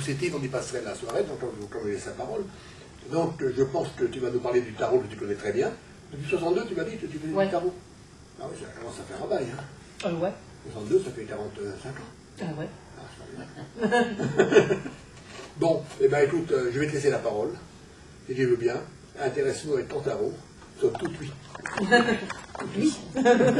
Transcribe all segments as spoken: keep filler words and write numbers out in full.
positif, on y passerait la soirée, donc on vous laisse la parole. Donc je pense que tu vas nous parler du tarot que tu connais très bien. Depuis soixante-deux, tu m'as dit que tu faisais ouais. du tarot. Ah oui, ça commence à faire un bail. Hein. Euh, ouais. soixante-deux, ça fait quarante-cinq ans. Ah ouais. Ah, ça va bien. Bon, eh bien écoute, euh, je vais te laisser la parole, si tu veux bien. Intéresse-nous avec ton tarot, sauf tout de suite. Oui. À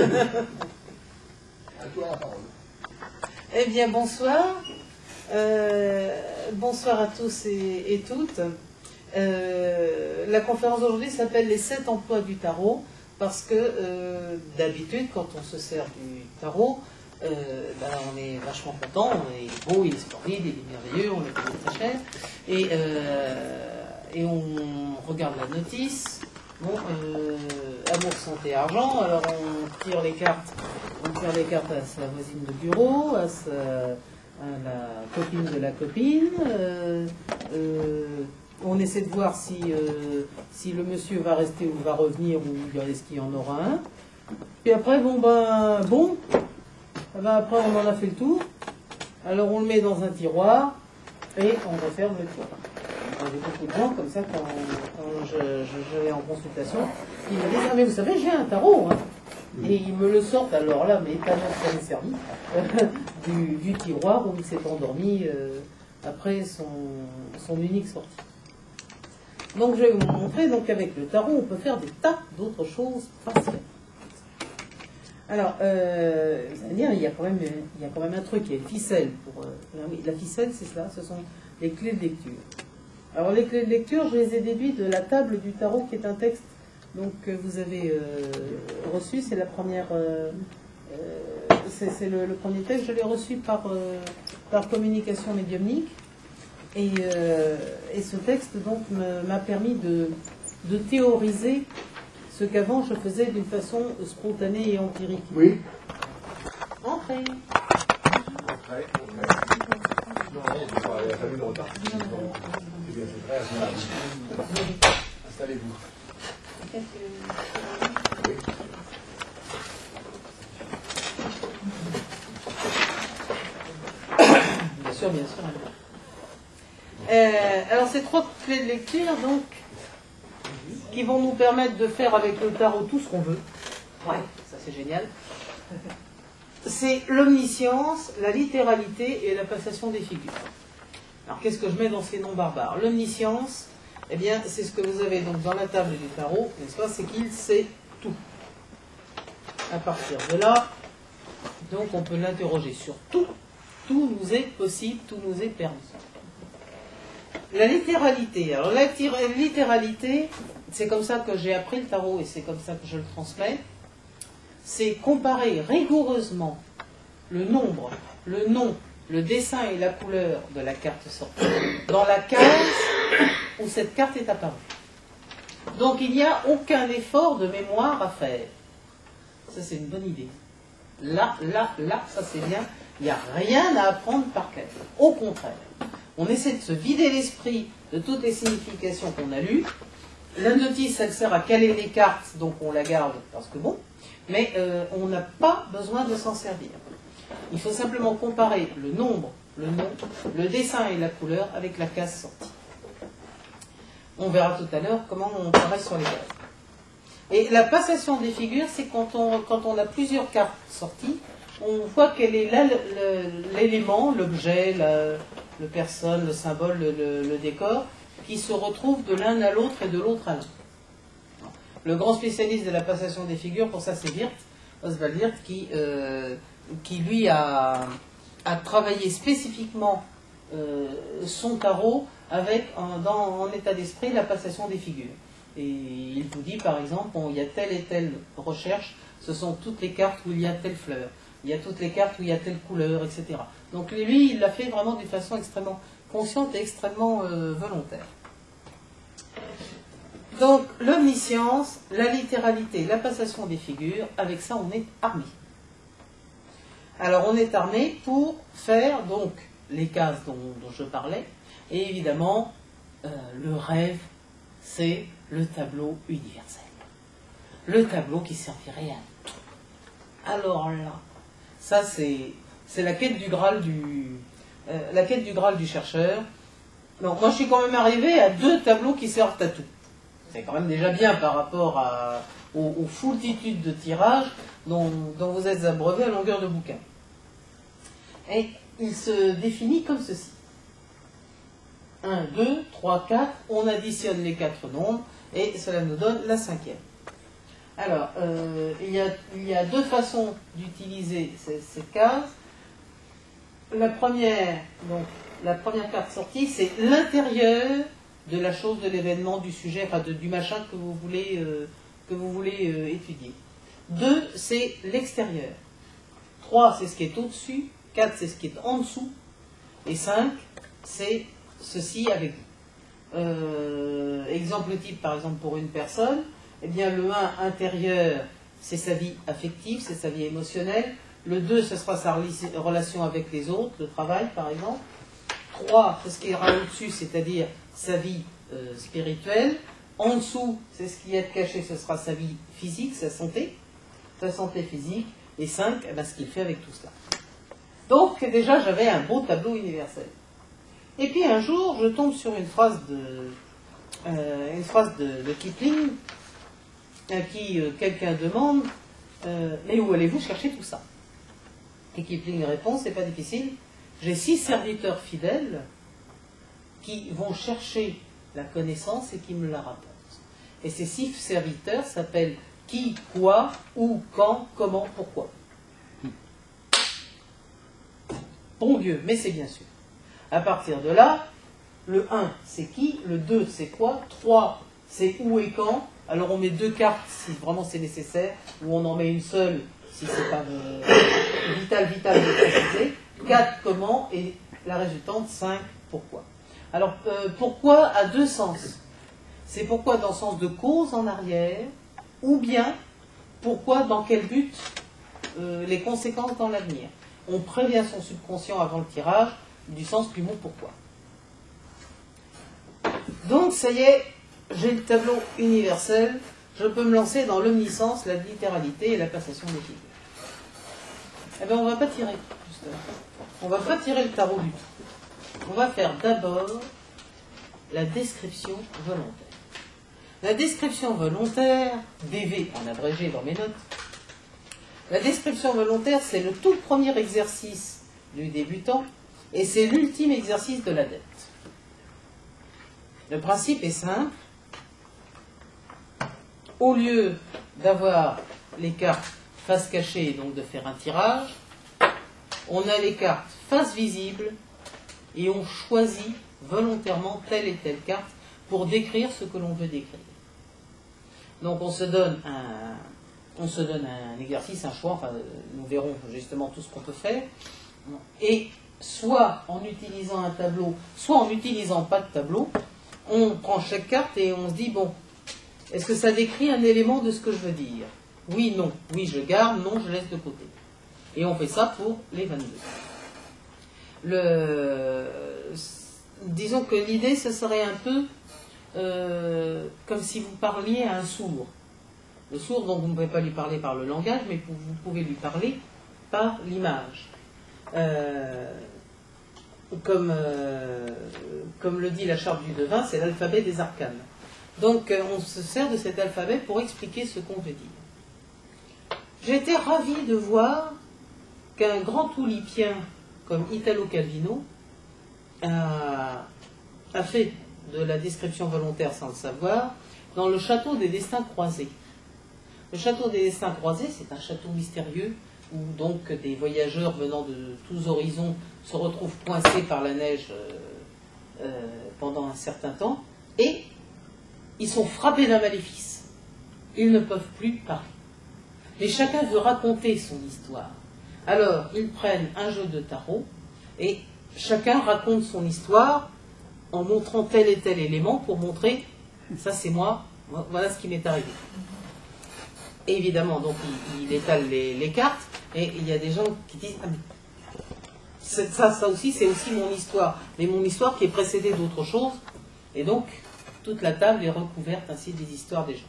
toi la parole. Eh bien, bonsoir. Euh, bonsoir à tous et, et toutes. Euh, la conférence d'aujourd'hui s'appelle les sept emplois du tarot, parce que euh, d'habitude, quand on se sert du tarot, euh, ben, on est vachement content, il est beau, il est splendide, il est merveilleux, on le paye très cher, et, euh, et on regarde la notice. Bon, euh, amour, santé, argent, alors on tire les cartes, on tire les cartes à sa voisine de bureau, à, sa, à la copine de la copine, euh, euh, on essaie de voir si, euh, si le monsieur va rester ou va revenir, ou est-ce qu'il y en aura un. Puis après, bon ben, bon, ben après on en a fait le tour, alors on le met dans un tiroir, et on referme le tiroir. J'ai beaucoup de gens comme ça, quand, quand je, je, je vais en consultation, ils me disent « Ah mais vous savez, j'ai un tarot hein. !» Et ils me le sortent, alors là, mais tellement ça m'est servi, du, du tiroir où il s'est endormi euh, après son, son unique sortie. Donc je vais vous montrer, donc avec le tarot, on peut faire des tas d'autres choses facilement. Alors, euh, vous allez dire, il y, a quand même, il y a quand même un truc, il y a une ficelle. Pour, euh, oui, la ficelle, c'est cela, ce sont les clés de lecture. Alors les clés de lecture, je les ai déduites de la table du tarot, qui est un texte donc, que vous avez euh, reçu. C'est la première, euh, euh, c'est le, le premier texte. Je l'ai reçu par, euh, par communication médiumnique. Et, euh, et ce texte donc m'a permis de, de théoriser ce qu'avant je faisais d'une façon spontanée et empirique. Oui. Entrez. Entrez. Non, il n'y a pas eu de retard. C'est bien, c'est très agréable. Installez-vous. Oui. Bien sûr, bien sûr. Euh, alors ces trois clés de lecture, donc, qui vont nous permettre de faire avec le tarot tout ce qu'on veut. Ouais, ça c'est génial. C'est l'omniscience, la littéralité et la passation des figures. Alors qu'est-ce que je mets dans ces noms barbares? L'omniscience, eh bien, c'est ce que vous avez donc dans la table du tarot, n'est-ce pas? C'est qu'il sait tout. À partir de là, donc on peut l'interroger sur tout. Tout nous est possible, tout nous est permis. La littéralité. Alors la littéralité, c'est comme ça que j'ai appris le tarot et c'est comme ça que je le transmets. C'est comparer rigoureusement le nombre, le nom, le dessin et la couleur de la carte sortie dans la case où cette carte est apparue. Donc il n'y a aucun effort de mémoire à faire. Ça c'est une bonne idée. Là, là, là, ça c'est bien. Il n'y a rien à apprendre par cœur. Au contraire, on essaie de se vider l'esprit de toutes les significations qu'on a lues. La notice, elle sert à caler les cartes, donc on la garde parce que bon, mais euh, on n'a pas besoin de s'en servir. Il faut simplement comparer le nombre, le nom, le dessin et la couleur avec la case sortie. On verra tout à l'heure comment on travaille sur les cases. Et la passation des figures, c'est quand on, quand on a plusieurs cartes sorties, on voit quel est l'élément, l'objet, le personne, le symbole, le, le, le décor, qui se retrouve de l'un à l'autre et de l'autre à l'un. Le grand spécialiste de la passation des figures, pour ça c'est Wirth, Oswald Wirth, qui, euh, qui lui a, a travaillé spécifiquement euh, son tarot avec, en, dans, en état d'esprit, la passation des figures. Et il vous dit par exemple, bon, il y a telle et telle recherche, ce sont toutes les cartes où il y a telle fleur, il y a toutes les cartes où il y a telle couleur, et cetera. Donc lui, il l'a fait vraiment d'une façon extrêmement consciente et extrêmement euh, volontaire. Donc l'omniscience, la littéralité, la passation des figures, avec ça on est armé. Alors on est armé pour faire donc les cases dont, dont je parlais, et évidemment euh, le rêve, c'est le tableau universel. Le tableau qui servirait à tout. Alors là, ça c'est la quête du Graal du, euh, la quête du Graal du chercheur. Donc moi je suis quand même arrivé à deux tableaux qui servent à tout. C'est quand même déjà bien par rapport à, aux, aux foultitudes de tirages dont, dont vous êtes abreuvés à longueur de bouquin. Et il se définit comme ceci. un, deux, trois, quatre, on additionne les quatre nombres et cela nous donne la cinquième. Alors, euh, il, y a, il y a deux façons d'utiliser ces, ces cases. La première, donc, la première carte sortie, c'est l'intérieur de la chose, de l'événement, du sujet, enfin de, du machin que vous voulez, euh, que vous voulez euh, étudier. deux, c'est l'extérieur. trois, c'est ce qui est au-dessus. quatre, c'est ce qui est en dessous. Et cinq, c'est ceci avec vous. Euh, exemple type, par exemple, pour une personne, eh bien, le un intérieur, c'est sa vie affective, c'est sa vie émotionnelle. Le deux, ce sera sa relation avec les autres, le travail, par exemple. trois, c'est ce qui ira au-dessus, c'est-à-dire sa vie euh, spirituelle. En dessous, c'est ce qui est caché, ce sera sa vie physique, sa santé, sa santé physique. Et cinq, eh bien, ce qu'il fait avec tout cela. Donc, déjà, j'avais un beau tableau universel. Et puis, un jour, je tombe sur une phrase de, euh, une phrase de, de Kipling, à qui euh, quelqu'un demande euh, « Mais où allez-vous chercher tout ça ?» Et Kipling répond « C'est pas difficile. J'ai six serviteurs fidèles qui vont chercher la connaissance et qui me la rapportent. Et ces six serviteurs s'appellent qui, quoi, où, quand, comment, pourquoi. » Bon Dieu, mais c'est bien sûr. À partir de là, le un, c'est qui, le deux, c'est quoi, trois, c'est où et quand. Alors on met deux cartes si vraiment c'est nécessaire, ou on en met une seule si c'est pas euh, vital, vital de préciser. quatre, comment, et la résultante, cinq, pourquoi. Alors euh, pourquoi a deux sens. C'est pourquoi dans le sens de cause en arrière, ou bien pourquoi dans quel but, euh, les conséquences dans l'avenir. On prévient son subconscient avant le tirage du sens du mot pourquoi. Donc ça y est, j'ai le tableau universel, je peux me lancer dans l'omniscience, la littéralité et la passation des figures. Eh bien on ne va pas tirer, justement. On ne va pas tirer le tarot du tout. On va faire d'abord la description volontaire. La description volontaire, D V en abrégé dans mes notes, la description volontaire, c'est le tout premier exercice du débutant et c'est l'ultime exercice de l'adepte. Le principe est simple. Au lieu d'avoir les cartes face cachée et donc de faire un tirage, on a les cartes face visible et on choisit volontairement telle et telle carte pour décrire ce que l'on veut décrire. Donc on se donne un... On se donne un exercice, un choix, enfin, nous verrons justement tout ce qu'on peut faire. Et soit en utilisant un tableau, soit en n'utilisant pas de tableau, on prend chaque carte et on se dit, bon, est-ce que ça décrit un élément de ce que je veux dire? Oui, non. Oui, je garde, non, je laisse de côté. Et on fait ça pour les vingt-deux. Le... Disons que l'idée, ce serait un peu euh, comme si vous parliez à un sourd. Le sourd, donc vous ne pouvez pas lui parler par le langage, mais vous pouvez lui parler par l'image. Euh, comme, euh, comme le dit la charte du devin, c'est l'alphabet des arcanes. Donc euh, on se sert de cet alphabet pour expliquer ce qu'on veut dire. J'ai été ravi de voir qu'un grand oulipien comme Italo Calvino a, a fait de la description volontaire sans le savoir dans le château des destins croisés. Le château des destins croisés, c'est un château mystérieux où donc des voyageurs venant de tous horizons se retrouvent coincés par la neige euh, euh, pendant un certain temps et ils sont frappés d'un maléfice. Ils ne peuvent plus parler. Mais chacun veut raconter son histoire. Alors, ils prennent un jeu de tarot et chacun raconte son histoire en montrant tel et tel élément pour montrer ça c'est moi, voilà ce qui m'est arrivé. Et évidemment, donc il, il étale les, les cartes, et il y a des gens qui disent ah, mais ça, ça aussi, c'est aussi mon histoire, mais mon histoire qui est précédée d'autre chose, et donc toute la table est recouverte ainsi des histoires des gens.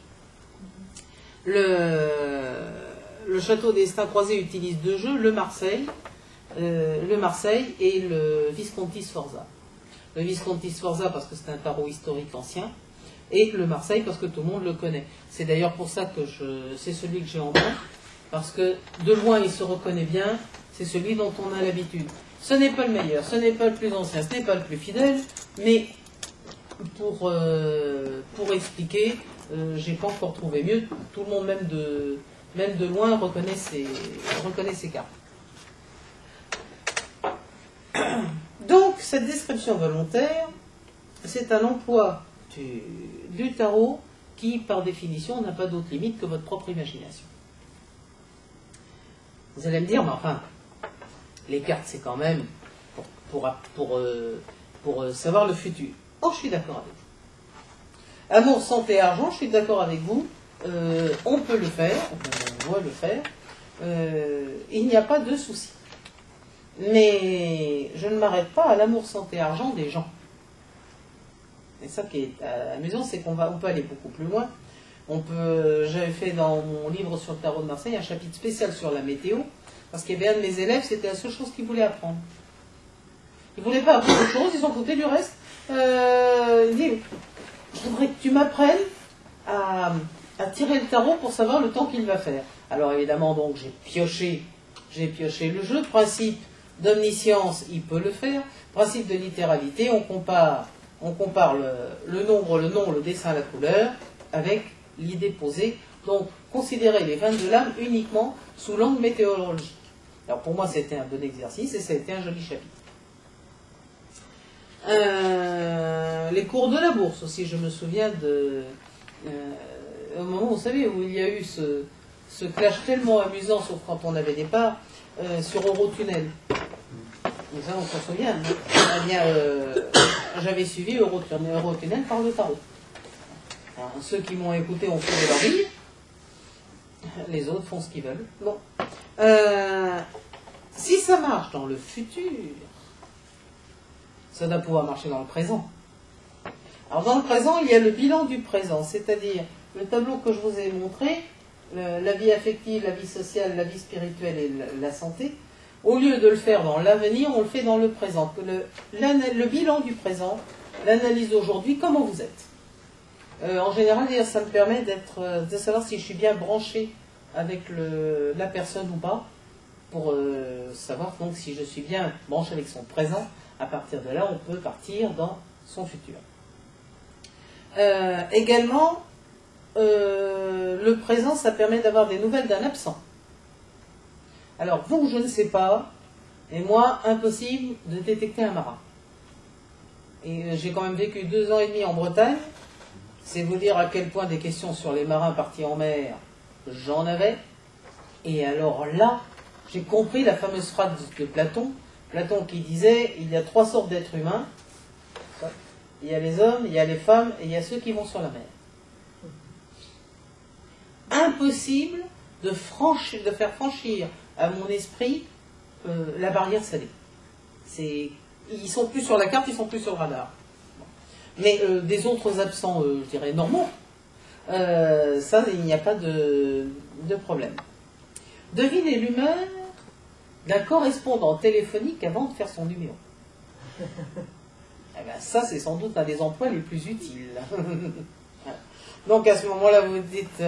Le, le château des destins croisés utilise deux jeux, le Marseille, euh, le Marseille et le Visconti Sforza. Le Visconti Sforza parce que c'est un tarot historique ancien, et le Marseille parce que tout le monde le connaît. C'est d'ailleurs pour ça que je, c'est celui que j'ai en main, parce que de loin il se reconnaît bien, c'est celui dont on a l'habitude. Ce n'est pas le meilleur, ce n'est pas le plus ancien, ce n'est pas le plus fidèle, mais pour, euh, pour expliquer, euh, j'ai pas encore trouvé mieux. Tout le monde, même de, même de loin, reconnaît ces, reconnaît ces cartes. Donc, cette description volontaire, c'est un emploi du, du tarot qui, par définition, n'a pas d'autre limite que votre propre imagination. Vous allez me dire, mais enfin, les cartes, c'est quand même pour, pour, pour, euh, pour euh, savoir le futur. Oh, je suis d'accord avec vous. Amour, santé, argent, je suis d'accord avec vous. Euh, on peut le faire, on doit le faire. Euh, il n'y a pas de souci. Mais je ne m'arrête pas à l'amour, santé, argent des gens. Et ça qui est amusant, c'est qu'on va, on peut aller beaucoup plus loin. On peut, j'avais fait dans mon livre sur le tarot de Marseille un chapitre spécial sur la météo, parce qu'il y avait un de mes élèves, c'était la seule chose qu'il voulait apprendre. Il ne voulait pas apprendre autre chose, ils s'en foutaient du reste. Euh, il dit, je voudrais que tu m'apprennes à, à tirer le tarot pour savoir le temps qu'il va faire. Alors évidemment, donc j'ai pioché, j'ai pioché le jeu. Principe d'omniscience, il peut le faire. Principe de littéralité, on compare, on compare le, le nombre, le nom, le dessin, la couleur, avec l'idée posée. Donc, considérer les vingt-deux lames uniquement sous l'angle météorologique. Alors pour moi, c'était un bon exercice et ça a été un joli chapitre. Euh, les cours de la bourse aussi, je me souviens de euh, au moment, vous savez, où il y a eu ce, ce clash tellement amusant, sauf quand on avait des parts, euh, sur Eurotunnel. Ça, on s'en souvient. Hein. Eh bien, euh, j'avais suivi Eurotunnel, Eurotunnel par le tarot. Alors, ceux qui m'ont écouté ont trouvé leur vie. Les autres font ce qu'ils veulent. Bon. Euh, si ça marche dans le futur, ça doit pouvoir marcher dans le présent. Alors dans le présent, il y a le bilan du présent, c'est-à-dire le tableau que je vous ai montré, le, la vie affective, la vie sociale, la vie spirituelle et la, la santé. Au lieu de le faire dans l'avenir, on le fait dans le présent. Le, le bilan du présent, l'analyse d'aujourd'hui, comment vous êtes. Euh, en général, ça me permet d'être, de savoir si je suis bien branché avec le, la personne ou pas, pour euh, savoir donc si je suis bien branché avec son présent. À partir de là, on peut partir dans son futur. Euh, également, euh, le présent, ça permet d'avoir des nouvelles d'un absent. Alors, vous, je ne sais pas, et moi, impossible de détecter un marin. Et euh, j'ai quand même vécu deux ans et demi en Bretagne. C'est vous dire à quel point des questions sur les marins partis en mer, j'en avais. Et alors là, j'ai compris la fameuse phrase de Platon, Platon qui disait, il y a trois sortes d'êtres humains. Il y a les hommes, il y a les femmes, et il y a ceux qui vont sur la mer. Impossible de, franchir, de faire franchir à mon esprit euh, la barrière salée. C'est, ils sont plus sur la carte, ils sont plus sur le radar. Mais euh, des autres absents, euh, je dirais, normaux, euh, ça, il n'y a pas de, de problème. Devinez l'humeur d'un correspondant téléphonique avant de faire son numéro. Eh bien, ça, c'est sans doute un des emplois les plus utiles. Donc, à ce moment-là, vous dites,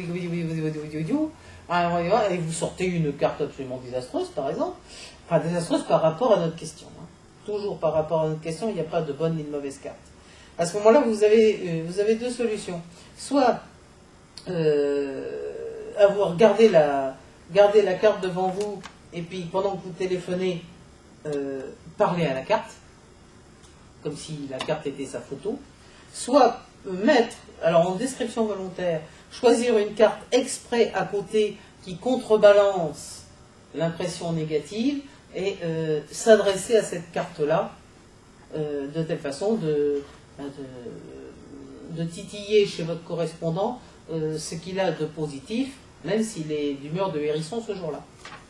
et vous sortez une carte absolument désastreuse, par exemple. Enfin, désastreuse par rapport à notre question. Hein. Toujours par rapport à notre question, il n'y a pas de bonne ni de mauvaise carte. À ce moment-là, vous avez, vous avez deux solutions. Soit euh, avoir gardé la, gardé la carte devant vous, et puis pendant que vous téléphonez, euh, parler à la carte, comme si la carte était sa photo. Soit mettre, alors en description volontaire, choisir une carte exprès à côté qui contrebalance l'impression négative, et euh, s'adresser à cette carte-là, euh, de telle façon de... De, de titiller chez votre correspondant euh, ce qu'il a de positif, même s'il est d'humeur de hérisson ce jour-là.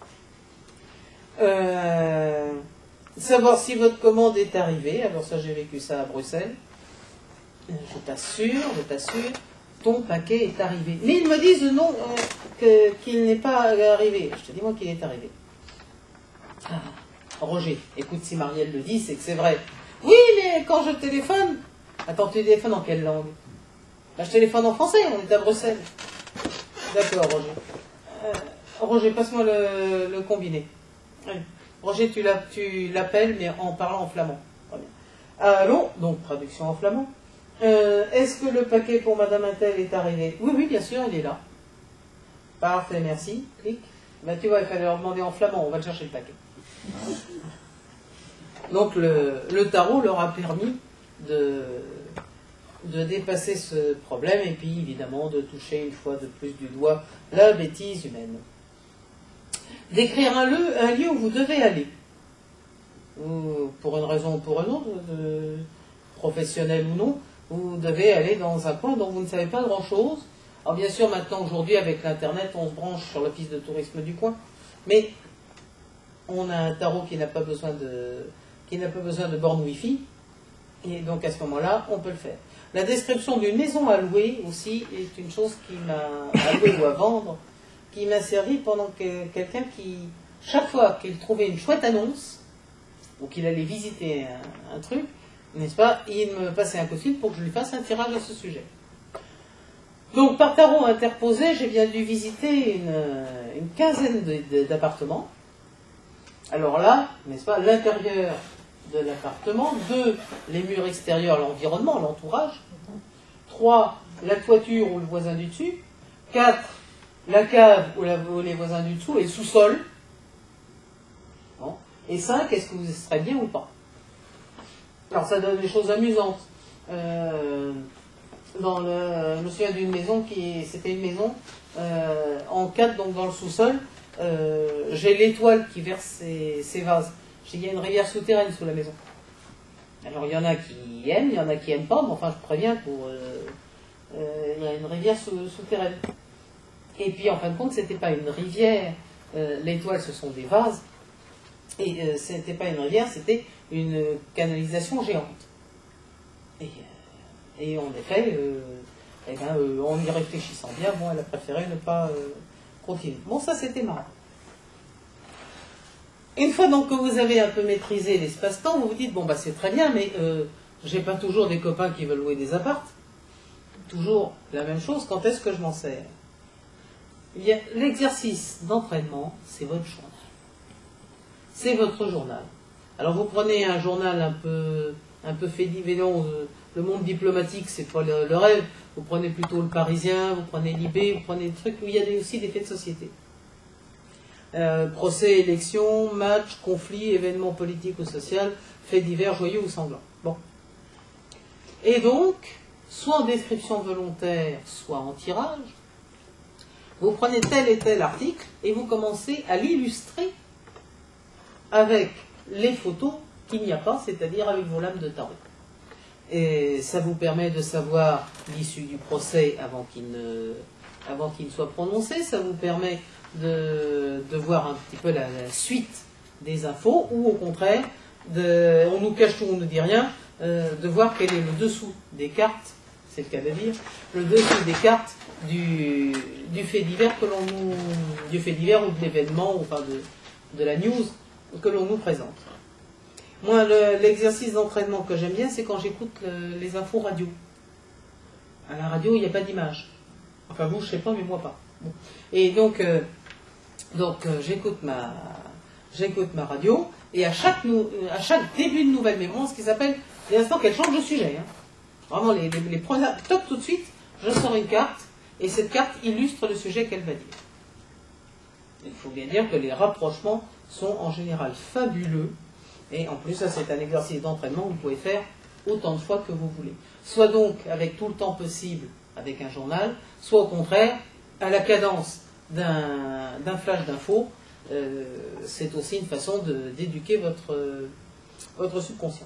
Euh, savoir si votre commande est arrivée, alors ça j'ai vécu ça à Bruxelles, je t'assure, je t'assure, ton paquet est arrivé. Mais ils me disent non, euh, que, qu'il n'est pas arrivé. Je te dis moi qu'il est arrivé. Ah, Roger, écoute, si Marielle le dit, c'est que c'est vrai. Oui, mais quand je téléphone... Attends, tu téléphones en quelle langue? Bah, je téléphone en français, on est à Bruxelles. D'accord, Roger. Euh, Roger, passe-moi le, le combiné. Allez. Roger, tu l'appelles, mais en parlant en flamand. Très bien. Allô, donc traduction en flamand. Euh, Est-ce que le paquet pour Madame Intel est arrivé? Oui, oui, bien sûr, il est là. Parfait, merci. Clic. Ben, tu vois, il fallait leur demander en flamand, on va le chercher le paquet. Donc le, le tarot leur a permis de, de dépasser ce problème et puis évidemment de toucher une fois de plus du doigt la bêtise humaine. D'écrire un lieu, un lieu où vous devez aller, ou pour une raison ou pour une autre, de, professionnelle ou non, vous devez aller dans un coin dont vous ne savez pas grand-chose. Alors bien sûr, maintenant, aujourd'hui, avec l'Internet, on se branche sur l'office de tourisme du coin, mais on a un tarot qui n'a pas besoin de, qui n'a pas besoin de borne Wi-Fi, et donc à ce moment-là, on peut le faire. La description d'une maison à louer aussi est une chose qui m'a, à louer ou à vendre, qui m'a servi pendant que quelqu'un qui, chaque fois qu'il trouvait une chouette annonce, ou qu'il allait visiter un, un truc, n'est-ce pas, il me passait un coup de fil pour que je lui fasse un tirage à ce sujet. Donc par tarot interposé, j'ai bien dû visiter une, une quinzaine d'appartements. Alors là, n'est-ce pas, l'intérieur de l'appartement, deux, les murs extérieurs, l'environnement, l'entourage, trois, la toiture ou le voisin du dessus, quatre, la cave ou, la, ou les voisins du dessous et le sous-sol, bon. Et cinq, est-ce que vous serez bien ou pas? Alors ça donne des choses amusantes. Euh, dans le, je me souviens d'une maison qui, c'était une maison euh, en quatre, donc dans le sous-sol, euh, j'ai l'étoile qui verse ses, ses vases. Il y a une rivière souterraine sous la maison. Alors il y en a qui aiment, il y en a qui n'aiment pas, mais enfin je préviens pour... Euh, euh, il y a une rivière sous, souterraine. Et puis en fin de compte, c'était pas une rivière, euh, l'étoile ce sont des vases, et euh, c'était pas une rivière, c'était une canalisation géante. Et, et en effet, euh, eh ben, euh, en y réfléchissant bien, bon, elle a préféré ne pas euh, continuer. Bon, ça c'était marrant. Une fois donc que vous avez un peu maîtrisé l'espace-temps, vous vous dites, bon bah c'est très bien, mais euh, j'ai pas toujours des copains qui veulent louer des apparts. Toujours la même chose, quand est-ce que je m'en sers? L'exercice d'entraînement, c'est votre journal. C'est votre journal. Alors vous prenez un journal un peu, un peu fait divers, le monde diplomatique, c'est pas le, le rêve, vous prenez plutôt le Parisien, vous prenez l'I B, vous prenez des trucs où il y a des, aussi des faits de société. Euh, procès, élections, matchs, conflits, événements politiques ou sociaux, faits divers, joyeux ou sanglants. Bon. Et donc, soit en description volontaire, soit en tirage, vous prenez tel et tel article et vous commencez à l'illustrer avec les photos qu'il n'y a pas, c'est-à-dire avec vos lames de tarot. Et ça vous permet de savoir l'issue du procès avant qu'il ne, avant qu'il ne soit prononcé, ça vous permet de, de voir un petit peu la, la suite des infos, ou au contraire, de, on nous cache tout, on ne nous dit rien, euh, de voir quel est le dessous des cartes, c'est le cas de dire, le dessous des cartes du, du fait divers que l'on nous, du fait divers ou de l'événement, enfin de, de la news que l'on nous présente. Moi, l'exercice d'entraînement que j'aime bien, c'est quand j'écoute le, les infos radio. À la radio, il n'y a pas d'image. Enfin, vous, je ne sais pas, mais moi pas. Bon. Et donc, euh, donc euh, j'écoute ma, j'écoute ma radio, et à chaque, nou, à chaque début de nouvelle mémoire, ce qui s'appelle, dès l'instant qu'elle change de sujet, hein. Vraiment, les, les, les premières, top tout de suite, je sors une carte, et cette carte illustre le sujet qu'elle va dire. Il faut bien dire que les rapprochements sont en général fabuleux, et en plus, ça c'est un exercice d'entraînement que vous pouvez faire autant de fois que vous voulez. Soit donc avec tout le temps possible avec un journal, soit au contraire, à la cadence d'un flash d'infos, euh, c'est aussi une façon d'éduquer votre, euh, votre subconscient.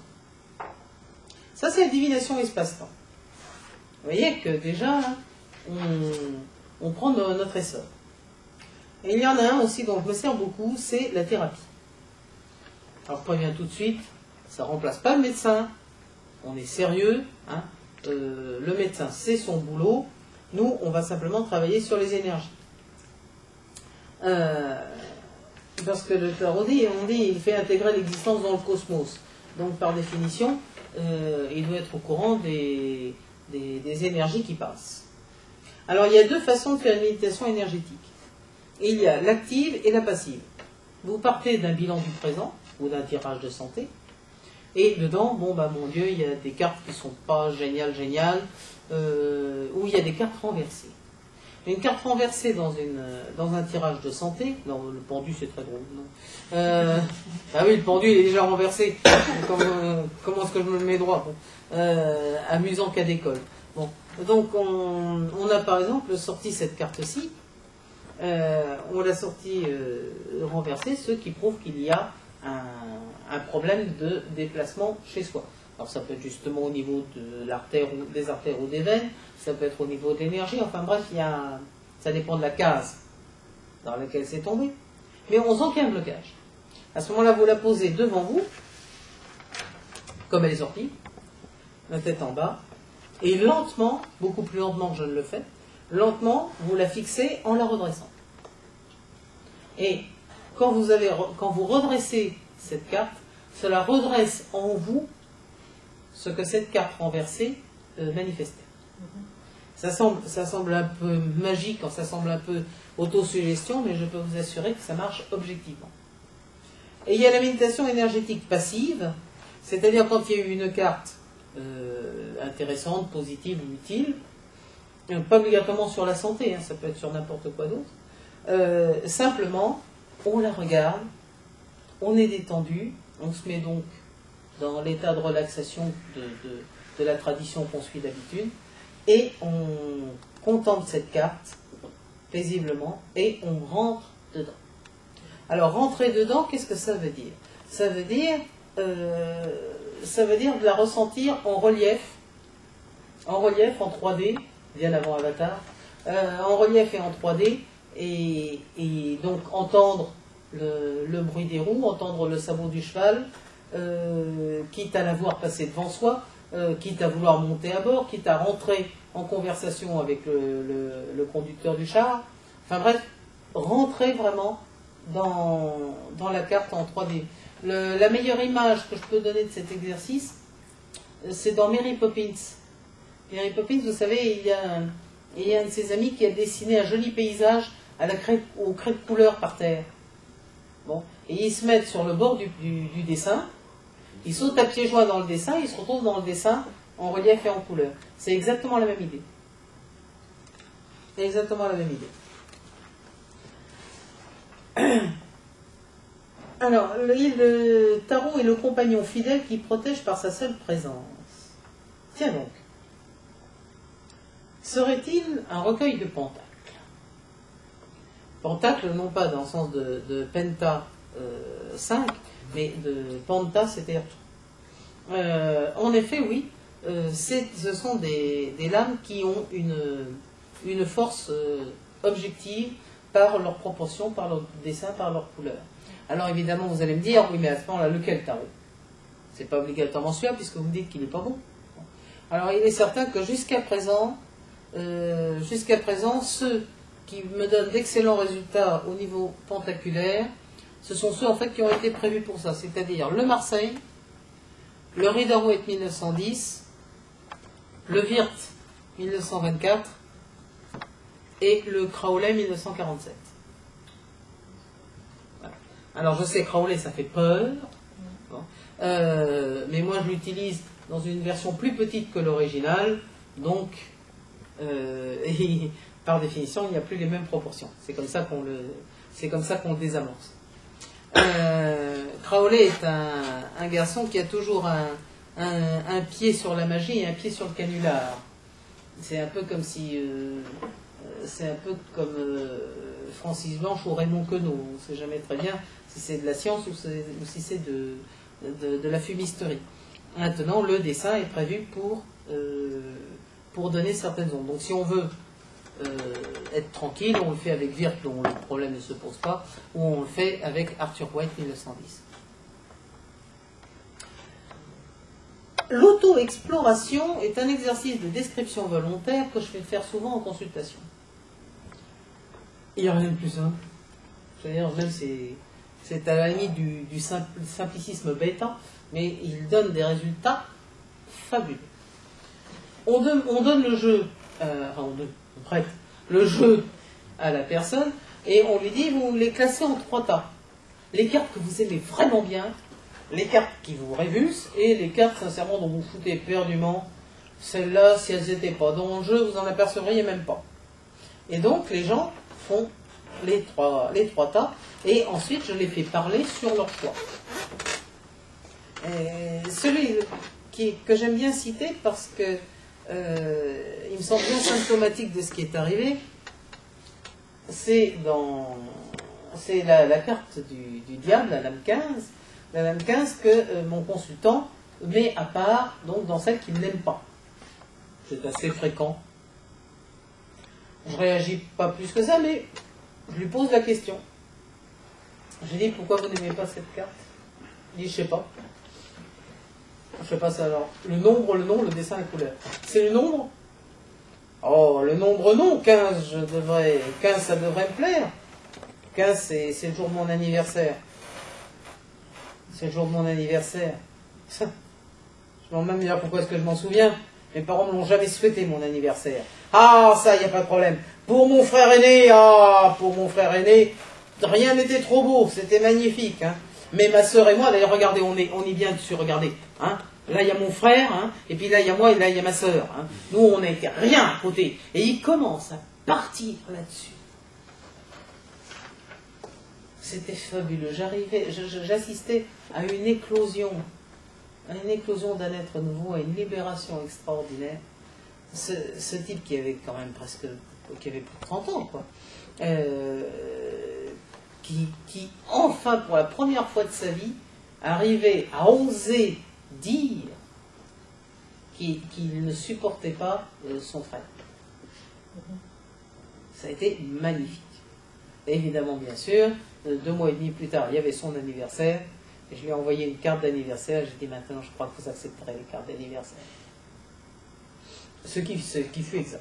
Ça c'est la divination espace-temps. Vous voyez que déjà, on, on prend notre essor. Et il y en a un aussi dont je me sers beaucoup, c'est la thérapie. Alors je préviens tout de suite, ça ne remplace pas le médecin, on est sérieux, hein. Euh, le médecin c'est son boulot, nous on va simplement travailler sur les énergies. Euh, Parce que le tarot dit, on dit, il fait intégrer l'existence dans le cosmos. Donc, par définition, euh, il doit être au courant des, des, des énergies qui passent. Alors, il y a deux façons de faire une méditation énergétique. Il y a l'active et la passive. Vous partez d'un bilan du présent, ou d'un tirage de santé, et dedans, bon, bah, mon Dieu, il y a des cartes qui sont pas géniales, géniales, euh, ou il y a des cartes renversées. Une carte renversée dans, une, dans un tirage de santé, non, le pendu c'est très drôle, non. Euh, ah oui, le pendu il est déjà renversé, comment, euh, comment est-ce que je me le mets droit, bon. euh, Amusant qu'à d'école. Bon. Donc on, on a par exemple sorti cette carte-ci, euh, on l'a sortie euh, renversée, ce qui prouve qu'il y a un, un problème de déplacement chez soi. Alors ça peut être justement au niveau de l'artère, des artères ou des veines, ça peut être au niveau de l'énergie, enfin bref, il y a, ça dépend de la case dans laquelle c'est tombé. Mais on sent qu'il y a un blocage. À ce moment-là, vous la posez devant vous, comme elle est sortie, la tête en bas, et lentement, beaucoup plus lentement que je ne le fais, lentement, vous la fixez en la redressant. Et quand vous, avez, quand vous redressez cette carte, cela redresse en vous ce que cette carte renversée euh, manifestait. Ça semble, ça semble un peu magique, ça semble un peu autosuggestion, mais je peux vous assurer que ça marche objectivement. Et il y a la méditation énergétique passive, c'est-à-dire quand il y a eu une carte euh, intéressante, positive ou utile, pas obligatoirement sur la santé, hein, ça peut être sur n'importe quoi d'autre, euh, simplement, on la regarde, on est détendu, on se met donc dans l'état de relaxation de, de, de la tradition qu'on suit d'habitude, et on contemple cette carte paisiblement, et on rentre dedans. Alors, rentrer dedans, qu'est-ce que ça veut dire? Ça veut dire, euh, ça veut dire de la ressentir en relief, en relief, en trois D, bien avant Avatar, euh, en relief et en trois D, et, et donc entendre le, le bruit des roues, entendre le sabot du cheval, Euh, quitte à la voir passer devant soi, euh, quitte à vouloir monter à bord, quitte à rentrer en conversation avec le, le, le conducteur du char. Enfin bref, rentrer vraiment dans, dans la carte en trois D. Le, la meilleure image que je peux donner de cet exercice, c'est dans Mary Poppins. Mary Poppins, vous savez, il y a un, il y a un de ses amis qui a dessiné un joli paysage à la craie, au craie de couleur par terre. Bon. Et ils se mettent sur le bord du, du, du dessin, ils sautent à pieds joints dans le dessin, ils se retrouvent dans le dessin en relief et en couleur. C'est exactement la même idée. C'est exactement la même idée. Alors, le, le tarot est le compagnon fidèle qui protège par sa seule présence. Tiens donc. Serait-il un recueil de pentacles? Pentacle, non pas dans le sens de, de penta euh, cinq, mais de penta, c'est-à-dire tout. Euh, en effet, oui, euh, ce sont des, des lames qui ont une, une force euh, objective par leur proportion, par leur dessin, par leur couleur. Alors évidemment, vous allez me dire, oui, mais à ce moment-là, lequel tarot? C'est pas obligatoirement celui-là, puisque vous me dites qu'il n'est pas bon. Alors il est certain que jusqu'à présent, euh, jusqu'à présent, ceux qui me donnent d'excellents résultats au niveau pentaculaire, ce sont ceux en fait qui ont été prévus pour ça, c'est-à-dire le Marseille, le Rider-Waite mille neuf cent dix, le Wirth mille neuf cent vingt-quatre et le Crowley mille neuf cent quarante-sept. Voilà. Alors je sais, Crowley ça fait peur, bon. euh, mais moi je l'utilise dans une version plus petite que l'original, donc euh, et, par définition, il n'y a plus les mêmes proportions. C'est comme ça qu'on le, c'est comme ça qu'on le désamorce. Euh, Crowley est un, un garçon qui a toujours un, un, un pied sur la magie et un pied sur le canular. C'est un peu comme si, euh, c'est un peu comme euh, Francis Blanche ou Raymond Queneau. On ne sait jamais très bien si c'est de la science ou, ou si c'est de, de, de la fumisterie. Maintenant, le dessin est prévu pour, euh, pour donner certaines ondes. Donc, si on veut Euh, être tranquille, on le fait avec Wirth dont le problème ne se pose pas, ou on le fait avec Arthur White mille neuf cent dix. L'auto-exploration est un exercice de description volontaire que je fais faire souvent en consultation. Il n'y a rien de plus simple. C'est-à-dire, même c'est, c'est à la limite du, du simple, simplicisme bêta, mais il donne des résultats fabuleux. On donne, on donne le jeu, euh, enfin on, donne, on prête le jeu à la personne, et on lui dit, vous les classez en trois tas. Les cartes que vous aimez vraiment bien, les cartes qui vous révulsent, et les cartes, sincèrement, dont vous foutez éperdument. Celles-là, si elles n'étaient pas dans le jeu, vous en apercevriez même pas. Et donc, les gens font les trois, les trois tas, et ensuite, je les fais parler sur leur choix. Et celui qui, que j'aime bien citer, parce que euh, il me semble bien symptomatique de ce qui est arrivé, c'est dans... c'est la, la carte du, du diable, la lame quinze, la lame quinze que euh, mon consultant met à part, donc dans celle qu'il n'aime pas. C'est assez fréquent. Je réagis pas plus que ça, mais je lui pose la question. J'ai dit, pourquoi vous n'aimez pas cette carte? Il dit, je sais pas. Je sais pas ça alors. Le nombre, le nom, le dessin, la couleur. C'est le nombre? Oh, le nombre non, quinze, je devrais... quinze, ça devrait me plaire. quinze, c'est, c'est le jour de mon anniversaire. C'est le jour de mon anniversaire. Je me demande même bien pourquoi est-ce que je m'en souviens. Mes parents ne m'ont jamais souhaité mon anniversaire. Ah, ça, il n'y a pas de problème. Pour mon frère aîné, ah, pour mon frère aîné, rien n'était trop beau, c'était magnifique. Hein. Mais ma sœur et moi, d'ailleurs, regardez, on est, on est bien dessus, regardez. Hein. Là, il y a mon frère, hein, et puis là, il y a moi, et là, il y a ma sœur. Hein. Nous, on n'était rien à côté. Et il commence à partir là-dessus. C'était fabuleux. J'arrivais, j'assistais à une éclosion, à une éclosion d'un être nouveau, à une libération extraordinaire. Ce, ce type qui avait quand même presque, qui avait plus de trente ans, quoi, euh, qui, qui, enfin, pour la première fois de sa vie, arrivait à oser dire qu'il, qu'il ne supportait pas euh, son frère. Ça a été magnifique. Évidemment, bien sûr, deux mois et demi plus tard, il y avait son anniversaire, et je lui ai envoyé une carte d'anniversaire, j'ai dit maintenant, je crois que vous accepterez les cartes d'anniversaire. Ce qui, ce qui fut exact.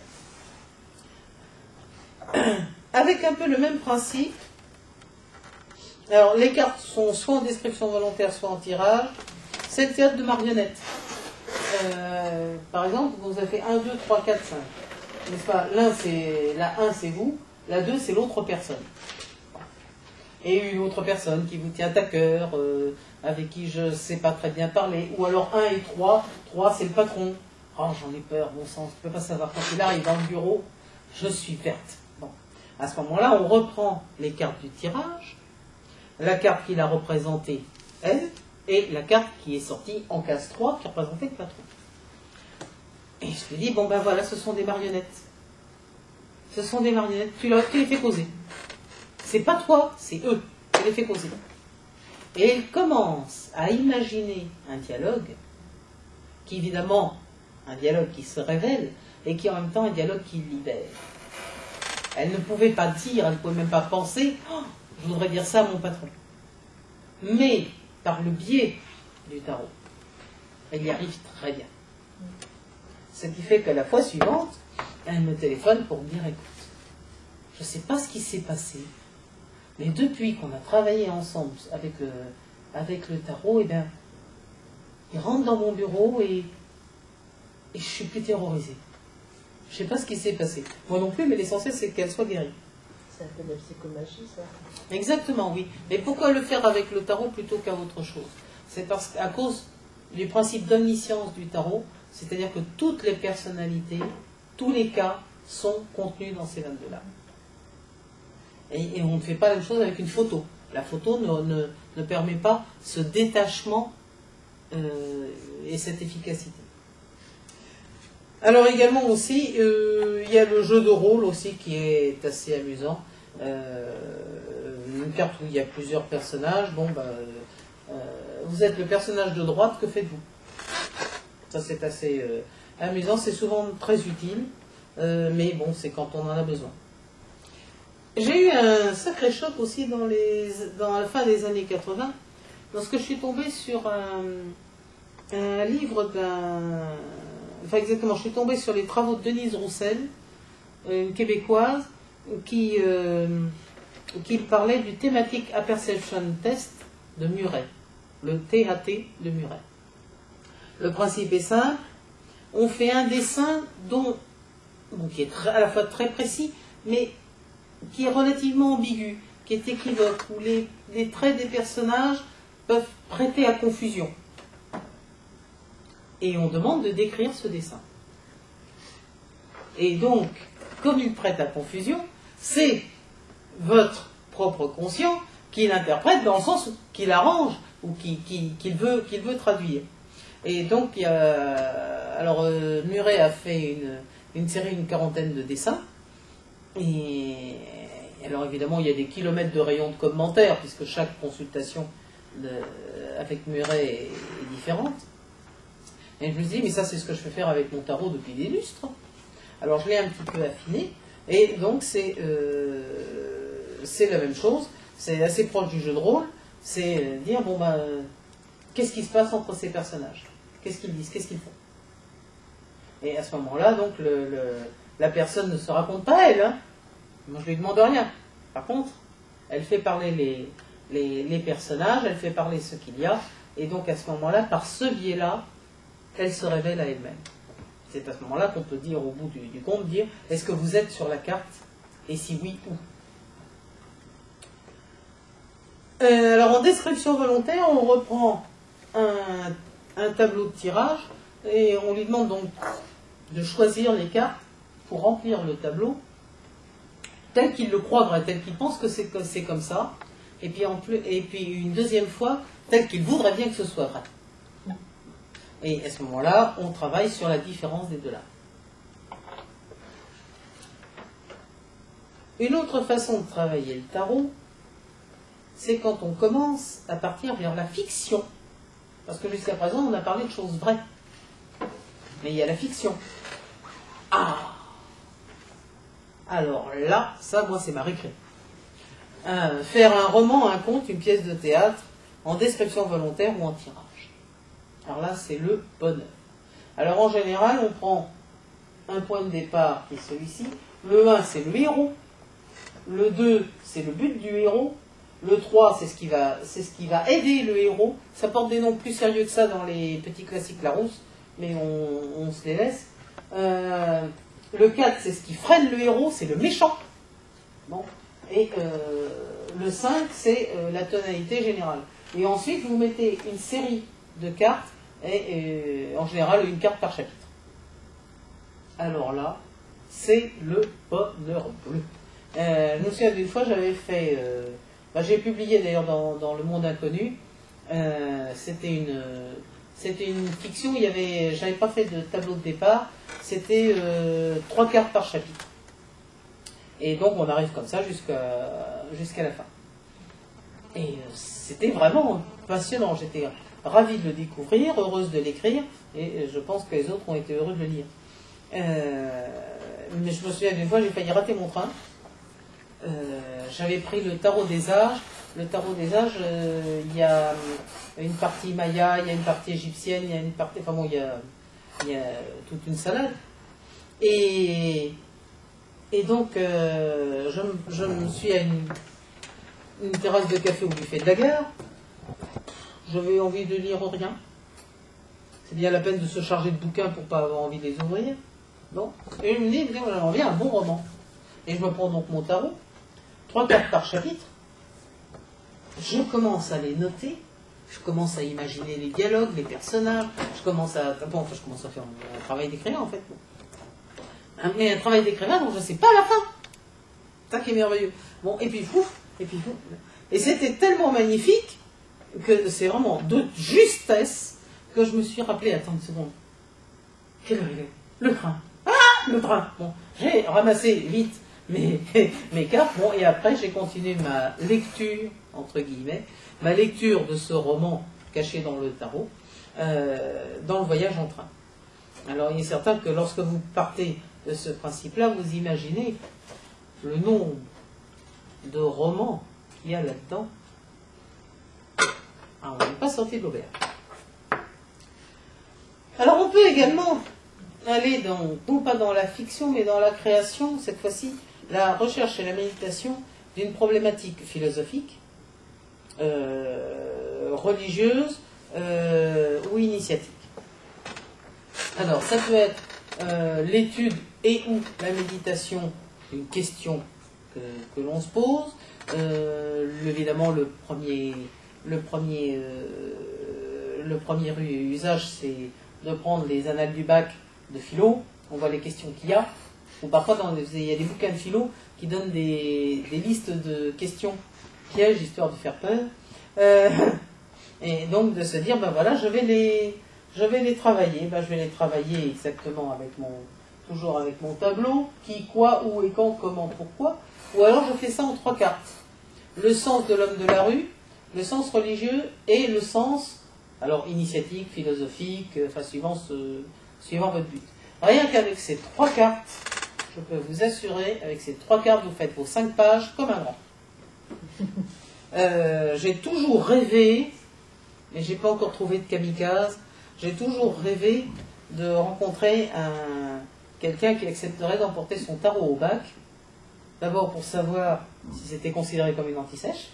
Avec un peu le même principe, alors les cartes sont soit en description volontaire, soit en tirage, c'est le théâtre de marionnettes. Euh, par exemple, vous avez fait un, deux, trois, quatre, cinq. N'est-ce pas? L'un, c'est, la un, c'est vous, la deux, c'est l'autre personne. Et une autre personne qui vous tient à cœur, euh, avec qui je ne sais pas très bien parler, ou alors un et trois, trois, c'est le patron. Oh, j'en ai peur, bon sang, je ne peux pas savoir. Quand il arrive dans le bureau, je suis verte. Bon. À ce moment-là, on reprend les cartes du tirage, la carte qu'il a représentée, elle, et la carte qui est sortie en case trois, qui représentait le patron. Et je lui dis, bon ben voilà, ce sont des marionnettes. Ce sont des marionnettes, tu, leur, tu les fais causer. C'est pas toi, c'est eux, tu les fais causer. Et il commence à imaginer un dialogue, qui évidemment, un dialogue qui se révèle, et qui en même temps un dialogue qui libère. Elle ne pouvait pas dire, elle ne pouvait même pas penser, oh, je voudrais dire ça à mon patron. Mais, par le biais du tarot, elle y arrive très bien. Ce qui fait que la fois suivante, elle me téléphone pour me dire, écoute, je ne sais pas ce qui s'est passé, mais depuis qu'on a travaillé ensemble avec, euh, avec le tarot, eh bien, il rentre dans mon bureau et, et je suis plus terrorisée. Je ne sais pas ce qui s'est passé. Moi non plus, mais l'essentiel, c'est qu'elle soit guérie. C'est un peu de la psychomagie, ça. Exactement, oui. Mais pourquoi le faire avec le tarot plutôt qu'à autre chose? C'est parce qu'à cause du principe d'omniscience du tarot, c'est-à-dire que toutes les personnalités, tous les cas sont contenus dans ces vingt-deux lames. Et, et on ne fait pas la même chose avec une photo. La photo ne, ne, ne permet pas ce détachement euh, et cette efficacité. Alors également aussi, euh, il y a le jeu de rôle aussi qui est assez amusant. Euh, une carte où il y a plusieurs personnages. Bon, ben, euh, vous êtes le personnage de droite, que faites-vous? Ça c'est assez euh, amusant, c'est souvent très utile, euh, mais bon, c'est quand on en a besoin. J'ai eu un sacré choc aussi dans, les, dans la fin des années quatre-vingts, lorsque je suis tombée sur un, un livre d'un... Enfin exactement, je suis tombée sur les travaux de Denise Roussel, une québécoise, qui, euh, qui parlait du Thematic Apperception Test de Murray, le T A T de Murray. Le principe est simple, on fait un dessin dont, bon, qui est très, à la fois très précis, mais qui est relativement ambigu, qui est équivoque, où les, les traits des personnages peuvent prêter à confusion. Et on demande de décrire ce dessin. Et donc, comme il prête à confusion, c'est votre propre conscient qui l'interprète dans le sens qu'il arrange ou qu'il qui, qui veut, qu'il veut traduire. Et donc, il y a, alors euh, Murray a fait une, une série, une quarantaine de dessins. Et alors évidemment, il y a des kilomètres de rayons de commentaires, puisque chaque consultation de, avec Murray est, est différente. Et je me dis, mais ça c'est ce que je fais faire avec mon tarot depuis des lustres. Alors je l'ai un petit peu affiné, et donc c'est euh, c'est la même chose, c'est assez proche du jeu de rôle, c'est dire, bon ben, euh, qu'est-ce qui se passe entre ces personnages? Qu'est-ce qu'ils disent? Qu'est-ce qu'ils font? Et à ce moment-là, donc, le, le, la personne ne se raconte pas elle, hein. Moi je lui demande rien. Par contre, elle fait parler les, les, les personnages, elle fait parler ce qu'il y a, et donc à ce moment-là, par ce biais-là, elle se révèle à elle-même. C'est à ce moment-là qu'on peut dire, au bout du, du compte, dire, est-ce que vous êtes sur la carte? Et si oui, où? euh, Alors en description volontaire, on reprend un, un tableau de tirage, et on lui demande donc de choisir les cartes pour remplir le tableau, tel qu'il le croit vrai, tel qu'il pense que c'est comme ça, et puis, en plus, et puis une deuxième fois, tel qu'il voudrait bien que ce soit vrai. Et à ce moment-là, on travaille sur la différence des deux là. Une autre façon de travailler le tarot, c'est quand on commence à partir vers la fiction. Parce que jusqu'à présent, on a parlé de choses vraies. Mais il y a la fiction. Ah! Alors là, ça, moi, c'est ma récré. Euh, faire un roman, un conte, une pièce de théâtre, en description volontaire ou en tirage. Alors là, c'est le bonheur. Alors en général, on prend un point de départ qui est celui-ci. Le un, c'est le héros. Le deux, c'est le but du héros. Le trois, c'est ce qui va, c'est ce qui va aider le héros. Ça porte des noms plus sérieux que ça dans les petits classiques Larousse, mais on, on se les laisse. Euh, le quatre, c'est ce qui freine le héros, c'est le méchant. Bon. Et euh, le cinq, c'est euh, la tonalité générale. Et ensuite, vous mettez une série de cartes, et euh, en général une carte par chapitre. Alors là, c'est le bonheur bleu. Euh, je me souviens d'une fois, j'avais fait, euh, bah, j'ai publié d'ailleurs dans, dans Le Monde Inconnu, euh, c'était une, c'était une fiction, il y avait, j'avais pas fait de tableau de départ, c'était euh, trois cartes par chapitre. Et donc on arrive comme ça jusqu'à jusqu'à la fin. Et euh, c'était vraiment passionnant, j'étais ravie de le découvrir, heureuse de l'écrire, et je pense que les autres ont été heureux de le lire. Euh, mais je me souviens d'une fois, j'ai failli rater mon train. Euh, J'avais pris le tarot des âges. Le tarot des âges, euh, il y a une partie maya, il y a une partie égyptienne, il y a une partie... Enfin bon, il y a, il y a toute une salade. Et, et donc, euh, je, je me suis à une, une terrasse de café au buffet de la gare. J'avais envie de lire rien. C'est bien la peine de se charger de bouquins pour ne pas avoir envie de les ouvrir. Bon. Et je me dis, j'ai envie d'un bon roman. Et je me prends donc mon tarot, trois cartes par chapitre. Je commence à les noter. Je commence à imaginer les dialogues, les personnages. Je commence à... Bon, enfin, je commence à faire un, un travail d'écrivain, en fait. Un, mais un travail d'écrivain dont je ne sais pas la fin. C'est ça qui est merveilleux. Bon, et puis, fouf, et puis, fouf. Et c'était tellement magnifique que c'est vraiment de justesse que je me suis rappelé, attends une seconde, quelle heure il est? Le train. Ah, le train. Bon, j'ai ramassé vite mes, mes cartes, bon, et après j'ai continué ma lecture, entre guillemets, ma lecture de ce roman caché dans le tarot, euh, dans le voyage en train. Alors il est certain que lorsque vous partez de ce principe-là, vous imaginez le nombre de romans qu'il y a là-dedans. Ah, on n'est pas sorti de l'auberge. Alors on peut également aller dans, non pas dans la fiction, mais dans la création, cette fois-ci, la recherche et la méditation d'une problématique philosophique, euh, religieuse euh, ou initiatique. Alors, ça peut être euh, l'étude et ou la méditation d'une question que, que l'on se pose. Euh, évidemment, le premier, le premier, euh, le premier usage, c'est de prendre les annales du bac de philo. On voit les questions qu'il y a. Ou parfois, dans les, il y a des bouquins de philo qui donnent des, des listes de questions pièges, histoire de faire peur. Euh, et donc, de se dire, ben voilà, je vais les... Je vais les travailler, ben, je vais les travailler exactement avec mon, toujours avec mon tableau, qui, quoi, où et quand, comment, pourquoi, ou alors je fais ça en trois cartes. Le sens de l'homme de la rue, le sens religieux et le sens, alors initiatique, philosophique, enfin suivant, ce, suivant votre but. Rien qu'avec ces trois cartes, je peux vous assurer, avec ces trois cartes, vous faites vos cinq pages comme un grand. Euh, j'ai toujours rêvé, mais j'ai pas encore trouvé de kamikaze, j'ai toujours rêvé de rencontrer un, quelqu'un qui accepterait d'emporter son tarot au bac. D'abord pour savoir si c'était considéré comme une anti-sèche.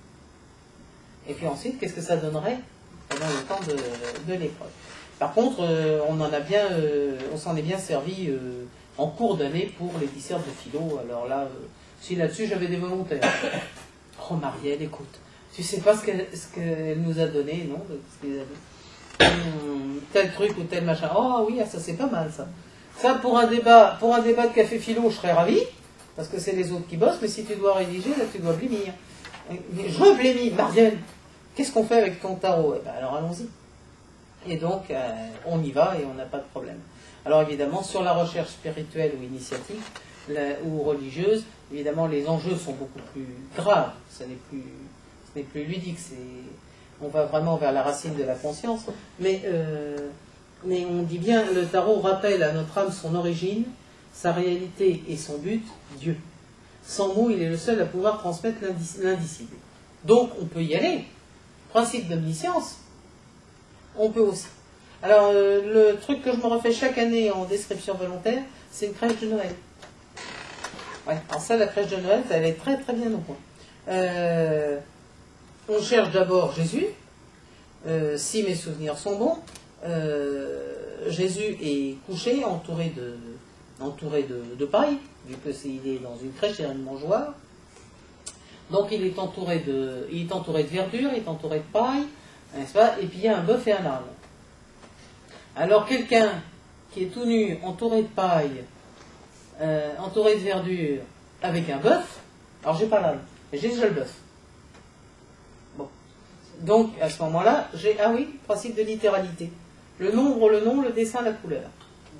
Et puis ensuite, qu'est-ce que ça donnerait pendant le temps de, de l'épreuve. Par contre, euh, on en a bien, euh, on s'en est bien servi euh, en cours d'année pour les dissertes de philo. Alors là, euh, si là-dessus j'avais des volontaires. Oh Marielle, écoute, tu sais pas ce qu'elle, ce qu'elle nous a donné, non? Ce qu'elle a dit. Hum, tel truc ou tel machin. Oh oui, ça c'est pas mal ça. Ça pour un débat, pour un débat de café philo, je serais ravi, parce que c'est les autres qui bossent, mais si tu dois rédiger, là tu dois blémir. Je blémis, Marielle, qu'est-ce qu'on fait avec ton tarot? Eh ben alors allons-y. Et donc euh, on y va et on n'a pas de problème. Alors évidemment, sur la recherche spirituelle ou initiatique, la, ou religieuse, évidemment les enjeux sont beaucoup plus graves. Ce n'est plus, ce n'est plus ludique, c'est... On va vraiment vers la racine de la conscience, mais, euh, mais on dit bien, le tarot rappelle à notre âme son origine, sa réalité et son but, Dieu. Sans mots, il est le seul à pouvoir transmettre l'indicible. Donc on peut y aller. Principe d'omniscience, on peut aussi. Alors euh, le truc que je me refais chaque année en description volontaire, c'est une crèche de Noël. Ouais, alors ça, la crèche de Noël, elle est très très bien au point. Euh, On cherche d'abord Jésus, euh, si mes souvenirs sont bons. Euh, Jésus est couché, entouré de, entouré de, de paille, vu que c'est, il est dans une crèche, il y a une mangeoire. Donc il est entouré de, il est entouré de verdure, il est entouré de paille, n'est-ce pas? Et puis il y a un bœuf et un âne. Alors quelqu'un qui est tout nu, entouré de paille, euh, entouré de verdure, avec un bœuf, alors j'ai pas l'âne, mais j'ai déjà le bœuf. Donc, à ce moment-là, j'ai... Ah oui, principe de littéralité. Le nombre, le nom, le dessin, la couleur.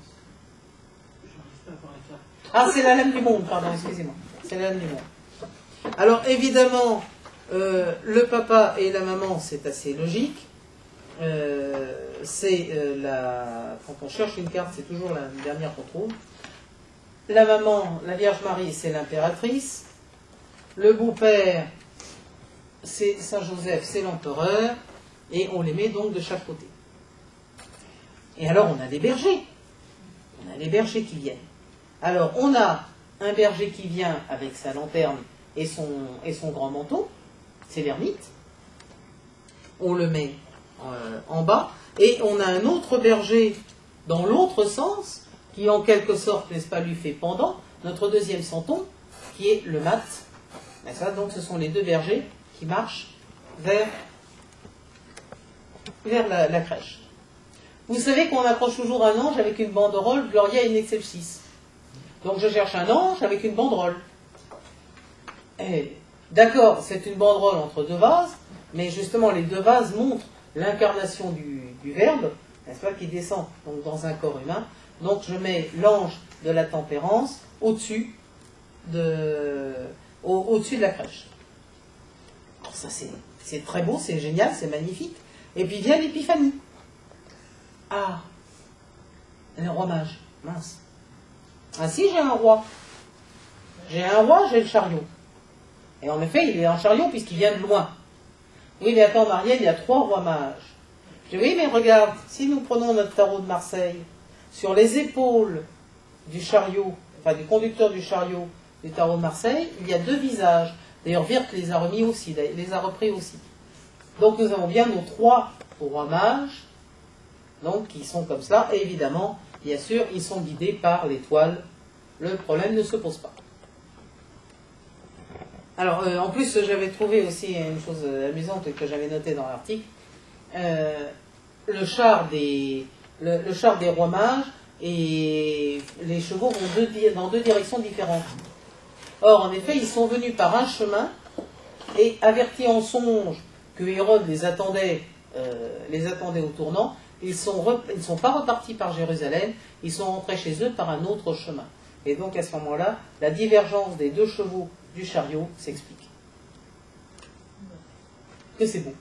Ah, c'est la lame du monde, pardon, excusez-moi. C'est la lame du monde. Alors, évidemment, euh, le papa et la maman, c'est assez logique. Euh, c'est euh, la... Quand on cherche une carte, c'est toujours la dernière qu'on trouve. La maman, la Vierge Marie, c'est l'impératrice. Le beau-père, c'est Saint-Joseph, c'est l'empereur, et on les met donc de chaque côté. Et alors on a des bergers, on a des bergers qui viennent. Alors on a un berger qui vient avec sa lanterne et son, et son grand manteau, c'est l'ermite, on le met euh, en bas, et on a un autre berger dans l'autre sens, qui en quelque sorte, n'est-ce pas, lui fait pendant, notre deuxième santon, qui est le mat. Donc ce sont les deux bergers qui marche vers, vers la, la crèche. Vous savez qu'on accroche toujours un ange avec une banderole Gloria in excelsis. Donc je cherche un ange avec une banderole. D'accord, c'est une banderole entre deux vases, mais justement les deux vases montrent l'incarnation du, du Verbe, n'est-ce pas, qui descend donc, dans un corps humain. Donc je mets l'ange de la tempérance au-dessus de, au, au-dessus de la crèche. Alors ça c'est, c'est très beau, c'est génial, c'est magnifique. Et puis vient l'épiphanie. Ah, le roi mage, mince. Ah si, j'ai un roi. J'ai un roi, j'ai le chariot. Et en effet, il est en chariot puisqu'il vient de loin. Oui, mais attends, Marielle, il y a trois rois mages. Je dis, oui, mais regarde, si nous prenons notre tarot de Marseille, sur les épaules du chariot, enfin du conducteur du chariot du tarot de Marseille, il y a deux visages. D'ailleurs, Wirth les a remis aussi, les a repris aussi. Donc nous avons bien nos trois rois mages, donc qui sont comme cela, et évidemment, bien sûr, ils sont guidés par l'étoile. Le problème ne se pose pas. Alors, euh, en plus, j'avais trouvé aussi une chose amusante que j'avais notée dans l'article. Euh, le char des le, le char des rois mages et les chevaux vont deux, dans deux directions différentes. Or, en effet, ils sont venus par un chemin et avertis en songe que Hérode les attendait, euh, les attendait au tournant, ils ne sont, ils sont pas repartis par Jérusalem, ils sont rentrés chez eux par un autre chemin. Et donc, à ce moment-là, la divergence des deux chevaux du chariot s'explique. Que c'est beau.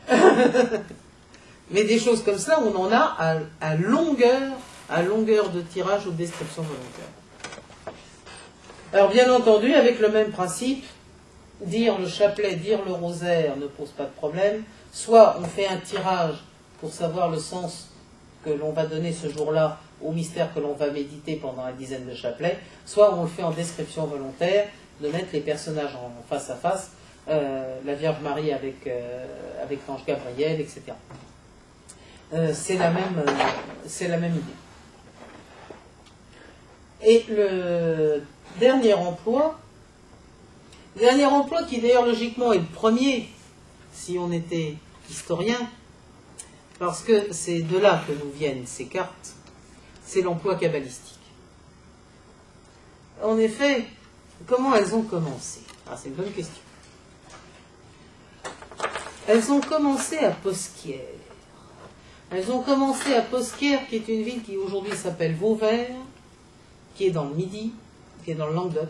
Mais des choses comme ça, on en a à, à longueur, à longueur de tirage ou de description volontaire. Alors bien entendu, avec le même principe, dire le chapelet, dire le rosaire ne pose pas de problème. Soit on fait un tirage pour savoir le sens que l'on va donner ce jour-là au mystère que l'on va méditer pendant la dizaine de chapelets, soit on le fait en description volontaire, de mettre les personnages en face à face, euh, la Vierge Marie avec, euh, avec l'ange Gabriel, et cetera. Euh, c'est la même, euh, c'est la même idée. Et le dernier emploi, dernier emploi qui d'ailleurs logiquement est le premier, si on était historien, parce que c'est de là que nous viennent ces cartes, c'est l'emploi kabbalistique. En effet, comment elles ont commencé? Ah, c'est une bonne question. Elles ont commencé à Posquière. Elles ont commencé à Posquière, qui est une ville qui aujourd'hui s'appelle Vauvert, qui est dans le Midi, qui est dans le Languedoc,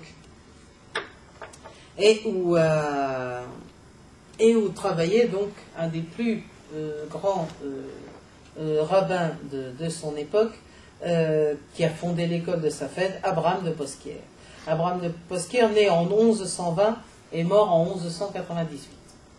et où, euh, et où travaillait donc un des plus euh, grands euh, euh, rabbins de, de son époque, euh, qui a fondé l'école de Safed, Abraham de Posquière. Abraham de Posquière, né en onze cent vingt et mort en onze cent quatre-vingt-dix-huit.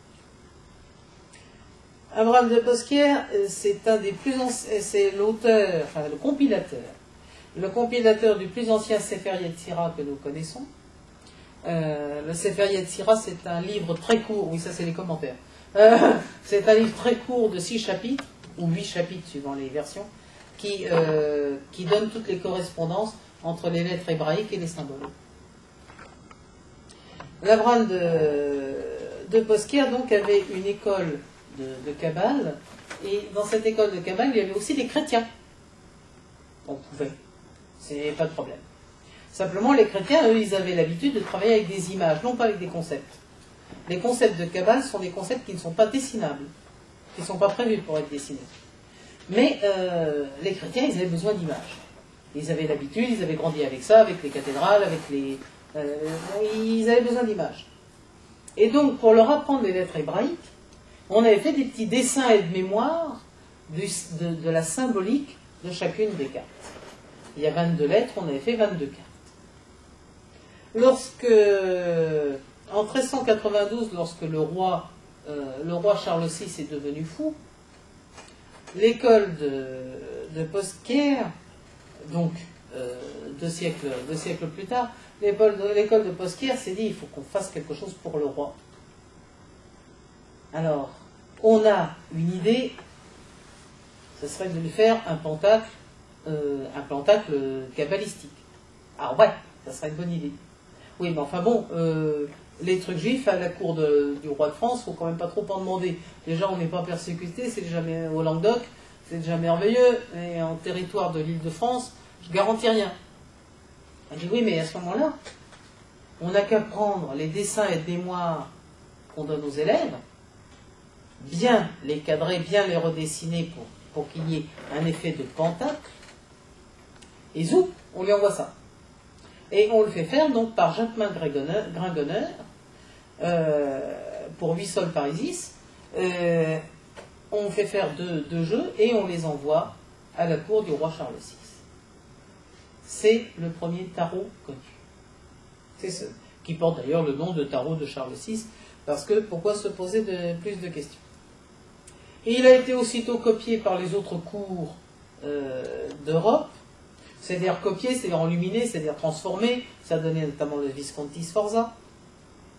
Abraham de Posquière, c'est un des plus anciens, c'est l'auteur, enfin le compilateur, le compilateur du plus ancien Sefer Yetzira que nous connaissons. Euh, le Sefer Yetzira, c'est un livre très court, oui ça c'est les commentaires, euh, c'est un livre très court de six chapitres, ou huit chapitres suivant les versions, qui, euh, qui donne toutes les correspondances entre les lettres hébraïques et les symboles. L'Abraham de, de Posquière donc avait une école de, de Kabbale, et dans cette école de Kabbale, il y avait aussi des chrétiens. On pouvait, c'est pas de problème. Simplement, les chrétiens, eux, ils avaient l'habitude de travailler avec des images, non pas avec des concepts. Les concepts de Kabbale sont des concepts qui ne sont pas dessinables, qui ne sont pas prévus pour être dessinés. Mais euh, les chrétiens, ils avaient besoin d'images. Ils avaient l'habitude, ils avaient grandi avec ça, avec les cathédrales, avec les... Euh, ils avaient besoin d'images. Et donc, pour leur apprendre les lettres hébraïques, on avait fait des petits dessins et de mémoire du, de, de la symbolique de chacune des cartes. Il y a vingt-deux lettres, on avait fait vingt-deux cartes. Lorsque, en treize cent quatre-vingt-douze, lorsque le roi, euh, le roi Charles six est devenu fou, l'école de, de Posquière, donc euh, deux, siècles, deux siècles plus tard, l'école de, l'école de Posquière s'est dit il faut qu'on fasse quelque chose pour le roi. Alors, on a une idée, ce serait de lui faire un pentacle, euh, un pentacle kabbalistique. Ah ouais, ça serait une bonne idée. Oui, mais enfin bon, euh, les trucs juifs à la cour de, du roi de France, faut quand même pas trop en demander. Déjà, on n'est pas persécuté, c'est déjà au Languedoc, c'est déjà merveilleux, et en territoire de l'île de France, je garantis rien. Elle dit oui, mais à ce moment-là, on n'a qu'à prendre les dessins et mémoires qu'on donne aux élèves, bien les cadrer, bien les redessiner pour, pour qu'il y ait un effet de pentacle, et zou, on lui envoie ça. Et on le fait faire donc par Jacquemin Gringoneur, euh, pour huit sols parisis. Euh, on fait faire deux, deux jeux et on les envoie à la cour du roi Charles six. C'est le premier tarot connu. C'est ce qui porte d'ailleurs le nom de tarot de Charles six, parce que pourquoi se poser de, plus de questions. Et il a été aussitôt copié par les autres cours euh, d'Europe. C'est-à-dire copier, c'est-à-dire enluminer, c'est-à-dire transformer. Ça donnait notamment le Visconti Sforza.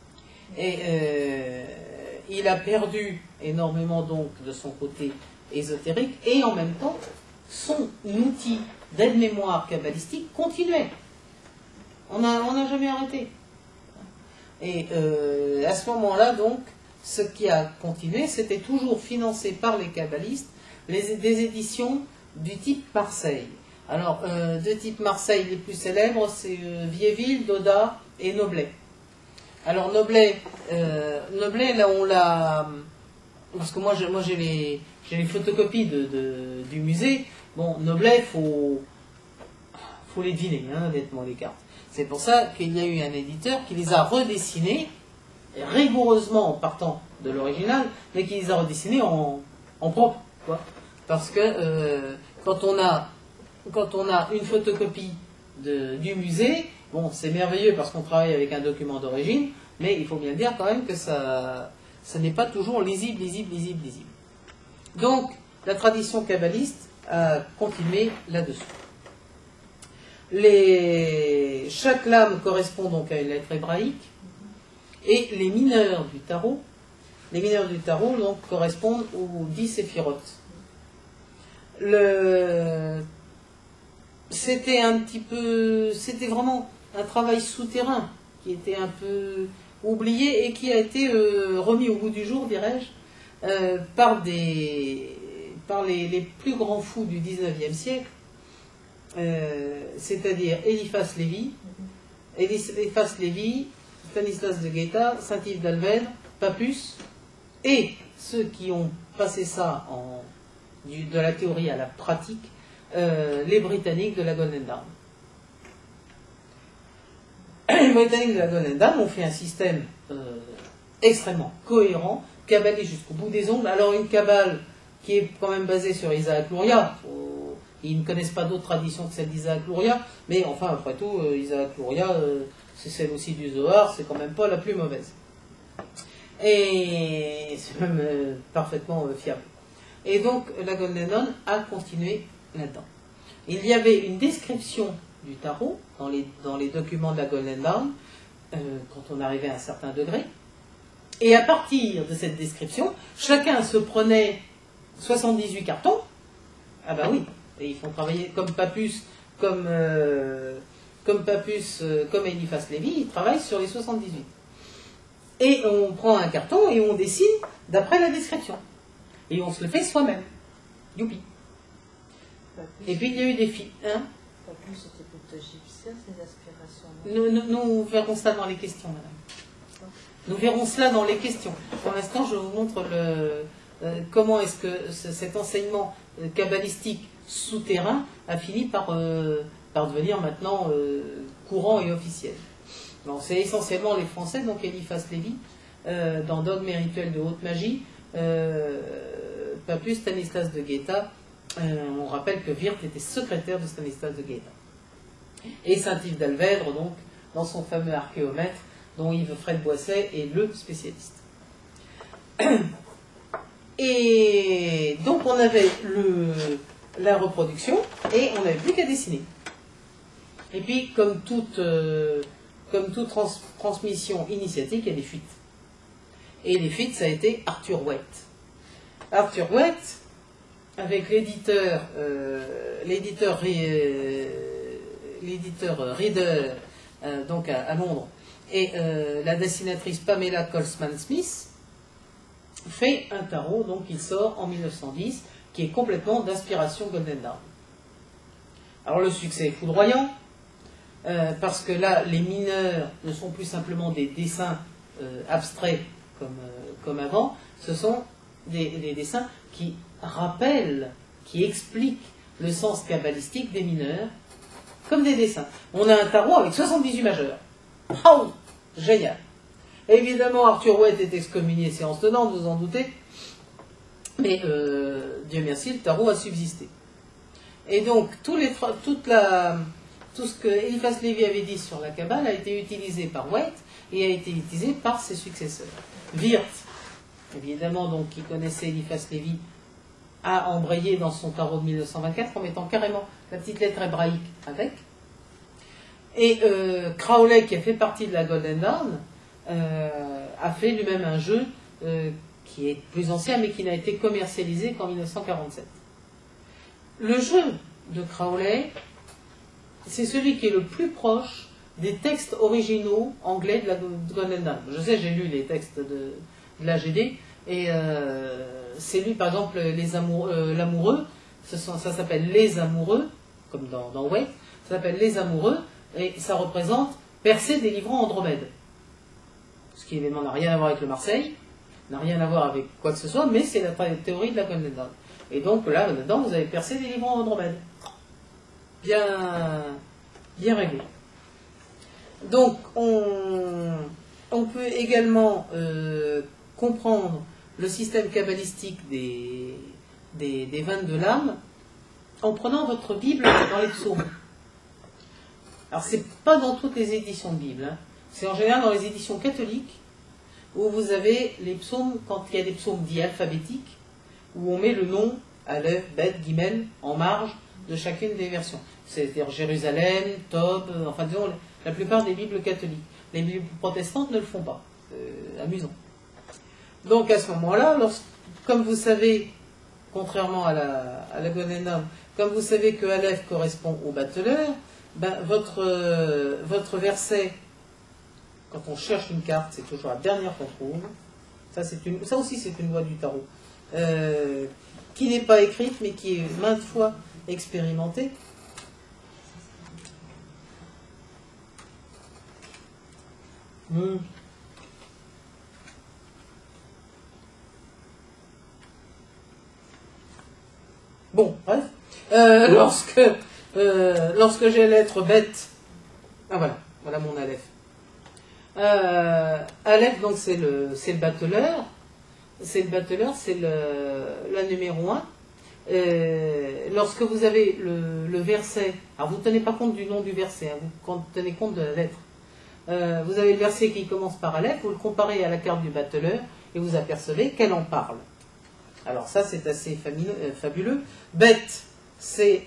Et euh, il a perdu énormément donc de son côté ésotérique, et en même temps, son outil d'aide-mémoire kabbalistique continuait. On n'a on n'a jamais arrêté. Et euh, à ce moment-là, donc, ce qui a continué, c'était toujours financé par les kabbalistes, les, des éditions du type Marseille. Alors, euh, de type Marseille, les plus célèbres, c'est euh, Viéville, Doda et Noblet. Alors, Noblet, euh, Noblet, là, on l'a... Parce que moi, j'ai moi, les, les photocopies de, de, du musée. Bon, Noblet, il faut, faut les deviner, hein, honnêtement, les cartes. C'est pour ça qu'il y a eu un éditeur qui les a redessinées, rigoureusement en partant de l'original, mais qui les a redessinés en, en propre, quoi. Parce que euh, quand, on a, quand on a une photocopie de, du musée, bon, c'est merveilleux parce qu'on travaille avec un document d'origine, mais il faut bien dire quand même que ça, ça n'est pas toujours lisible, lisible, lisible, lisible. Donc, la tradition kabbaliste a continué là-dessus. Les... Chaque lame correspond donc à une lettre hébraïque, et les mineurs du tarot, les mineurs du tarot donc, correspondent aux dix séphirotes. Le... C'était un petit peu, c'était vraiment un travail souterrain qui était un peu oublié et qui a été euh, remis au goût du jour, dirais-je, euh, par, des, par les, les plus grands fous du dix-neuvième siècle, euh, c'est-à-dire Eliphas Lévi, Eliphas Lévi, Stanislas de Guetta, Saint-Yves d'Alvèdre, Papus, et ceux qui ont passé ça en, du, de la théorie à la pratique, euh, les Britanniques de la Golden Dawn. Les Britanniques de la Golden Dawn ont fait un système euh, extrêmement cohérent, kabbaliste jusqu'au bout des ongles. Alors une kabbale qui est quand même basée sur Isaac Luria, faut, ils ne connaissent pas d'autres traditions que celle d'Isaac Luria, mais enfin après tout, euh, Isaac Luria, euh, c'est celle aussi du Zohar, c'est quand même pas la plus mauvaise. Et c'est même euh, parfaitement euh, fiable. Et donc la Golden Dawn a continué là-dedans. Il y avait une description du tarot dans les, dans les documents de la Golden Dawn, euh, quand on arrivait à un certain degré. Et à partir de cette description, chacun se prenait soixante-dix-huit cartons. Ah ben oui, et ils font travailler comme Papus, comme, euh, comme Papus, euh, comme Eliphas Lévi, ils travaillent sur les soixante-dix-huit. Et on prend un carton et on dessine d'après la description. Et on se le fait soi-même. Youpi. Et puis il y a eu des filles. Hein? Papus, c'était plutôt égyptien, ces aspirations. Nous, nous, nous verrons cela dans les questions, madame. Nous verrons cela dans les questions. Pour l'instant, je vous montre le, euh, comment est-ce que ce, cet enseignement euh, kabbalistique souterrain a fini par, euh, par devenir maintenant euh, courant et officiel. C'est essentiellement les Français, donc Eliphas Lévi, euh, dans Dogme et rituel de haute magie, euh, Papus, Stanislas de Guetta. Euh, on rappelle que Wirth était secrétaire de Stanislas de Guetta. Et Saint-Yves d'Alvèdre, donc, dans son fameux archéomètre, dont Yves-Fred Boisset est le spécialiste. Et donc on avait le, la reproduction, et on n'avait plus qu'à dessiner. Et puis, comme toute, euh, comme toute trans transmission initiatique, il y a des fuites. Et les fuites, ça a été Arthur Wet. Arthur Wet, avec l'éditeur euh, l'éditeur euh, l'éditeur Reader, euh, donc à, à Londres, et euh, la dessinatrice Pamela Colsman-Smith, fait un tarot, donc il sort en mille neuf cent dix, qui est complètement d'inspiration Golden Dawn. Alors le succès est foudroyant, euh, parce que là, les mineurs ne sont plus simplement des dessins euh, abstraits comme, euh, comme avant, ce sont des, des dessins qui rappellent, qui expliquent le sens kabbalistique des mineurs, comme des dessins. On a un tarot avec soixante-dix-huit majeurs. Oh, génial. Évidemment, Arthur Wet est excommunié séance tenante, vous en doutez, mais euh, Dieu merci, le tarot a subsisté. Et donc, tous les, toute la, tout ce que Eliphas Lévi avait dit sur la Kabbale a été utilisé par Wet et a été utilisé par ses successeurs. Wirth, évidemment, donc, qui connaissait Eliphas Lévi, a embrayé dans son tarot de mille neuf cent vingt-quatre en mettant carrément la petite lettre hébraïque avec. Et euh, Crowley, qui a fait partie de la Golden Dawn, euh, a fait lui-même un jeu euh, qui est plus ancien, mais qui n'a été commercialisé qu'en mille neuf cent quarante-sept. Le jeu de Crowley, c'est celui qui est le plus proche des textes originaux anglais de la Golden Dawn. Je sais, j'ai lu les textes de, de l'A G D, et euh, c'est lui, par exemple, les amoureux, euh, l'amoureux, ce sont, ça s'appelle Les Amoureux, comme dans, dans Waite, ça s'appelle Les Amoureux, et ça représente Persée délivrant Andromède. Ce qui évidemment n'a rien à voir avec le Marseille, n'a rien à voir avec quoi que ce soit, mais c'est la théorie de la Golden Dawn. Et donc là, là-dedans, vous avez Persée délivrant Andromède. Bien, bien réglé. Donc, on, on peut également euh, comprendre le système kabbalistique des, des, des vingt-deux lames en prenant votre Bible dans les psaumes. Alors, c'est pas dans toutes les éditions de Bible, hein. C'est en général dans les éditions catholiques où vous avez les psaumes, quand il y a des psaumes dits alphabétiques, où on met le nom, Aleph, Bet, Gimel, en marge de chacune des versions. C'est-à-dire Jérusalem, Tob, enfin disons, la plupart des Bibles catholiques. Les Bibles protestantes ne le font pas. Euh, amusant. Donc à ce moment-là, comme vous savez, contrairement à la, à la Golden Dawn, comme vous savez que Aleph correspond au battleur, ben, votre, euh, votre verset, quand on cherche une carte, c'est toujours la dernière qu'on trouve. Ça, c'est une, ça aussi, c'est une loi du tarot. Euh, qui n'est pas écrite, mais qui est maintes fois expérimentée. Hmm. Bon, bref. Euh, lorsque euh, lorsque j'ai la lettre bête, ah voilà, voilà mon Aleph. Euh, Aleph, donc c'est le c'est le battleur. C'est le battleur, c'est le, la numéro un. Euh, lorsque vous avez le, le verset, alors vous ne tenez pas compte du nom du verset, hein, vous tenez compte de la lettre. Euh, vous avez le verset qui commence par Aleph, vous le comparez à la carte du battleur et vous apercevez qu'elle en parle. Alors ça, c'est assez fabuleux. Beth, c'est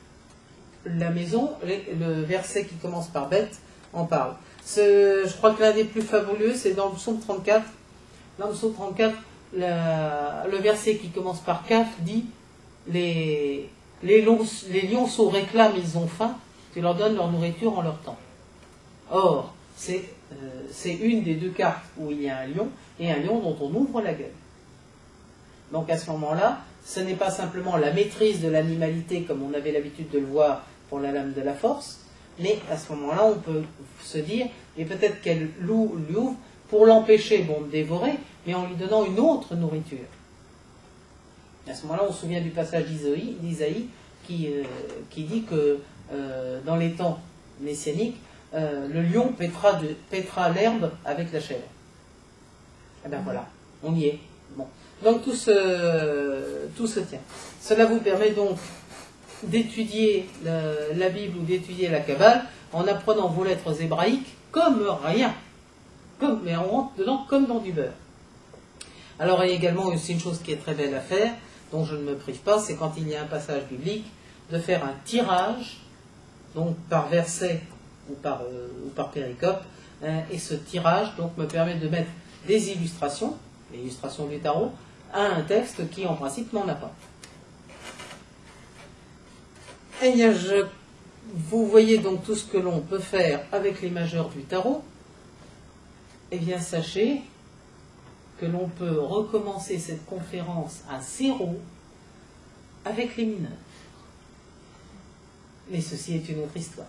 la maison, le verset qui commence par Beth en parle. Ce, je crois que l'un des plus fabuleux, c'est dans le psaume trente-quatre. Dans le psaume trente-quatre, la, le verset qui commence par Kaf dit les, les, lions, les lionceaux réclament, ils ont faim, tu leur donnes leur nourriture en leur temps. Or, c'est euh, une des deux cartes où il y a un lion, et un lion dont on ouvre la gueule. Donc à ce moment-là, ce n'est pas simplement la maîtrise de l'animalité comme on avait l'habitude de le voir pour la lame de la force, mais à ce moment-là, on peut se dire, et peut-être qu'elle lui ouvre pour l'empêcher, bon, de dévorer, mais en lui donnant une autre nourriture. À ce moment-là, on se souvient du passage d'Isaïe qui, euh, qui dit que euh, dans les temps messianiques, euh, le lion pètera, pètera l'herbe avec la chair. Et bien voilà, on y est. Bon. Donc tout se, tout se tient. Cela vous permet donc d'étudier la, la Bible ou d'étudier la Kabbale en apprenant vos lettres hébraïques comme rien. Comme, mais on rentre dedans comme dans du beurre. Alors il y a également aussi une chose qui est très belle à faire, dont je ne me prive pas, c'est quand il y a un passage biblique, de faire un tirage, donc par verset ou par, euh, ou par péricope, hein, et ce tirage donc me permet de mettre des illustrations, l'illustration du tarot, à un texte qui en principe n'en a pas. Et bien, je, vous voyez donc tout ce que l'on peut faire avec les majeurs du tarot. Eh bien, sachez que l'on peut recommencer cette conférence à zéro avec les mineurs. Mais ceci est une autre histoire.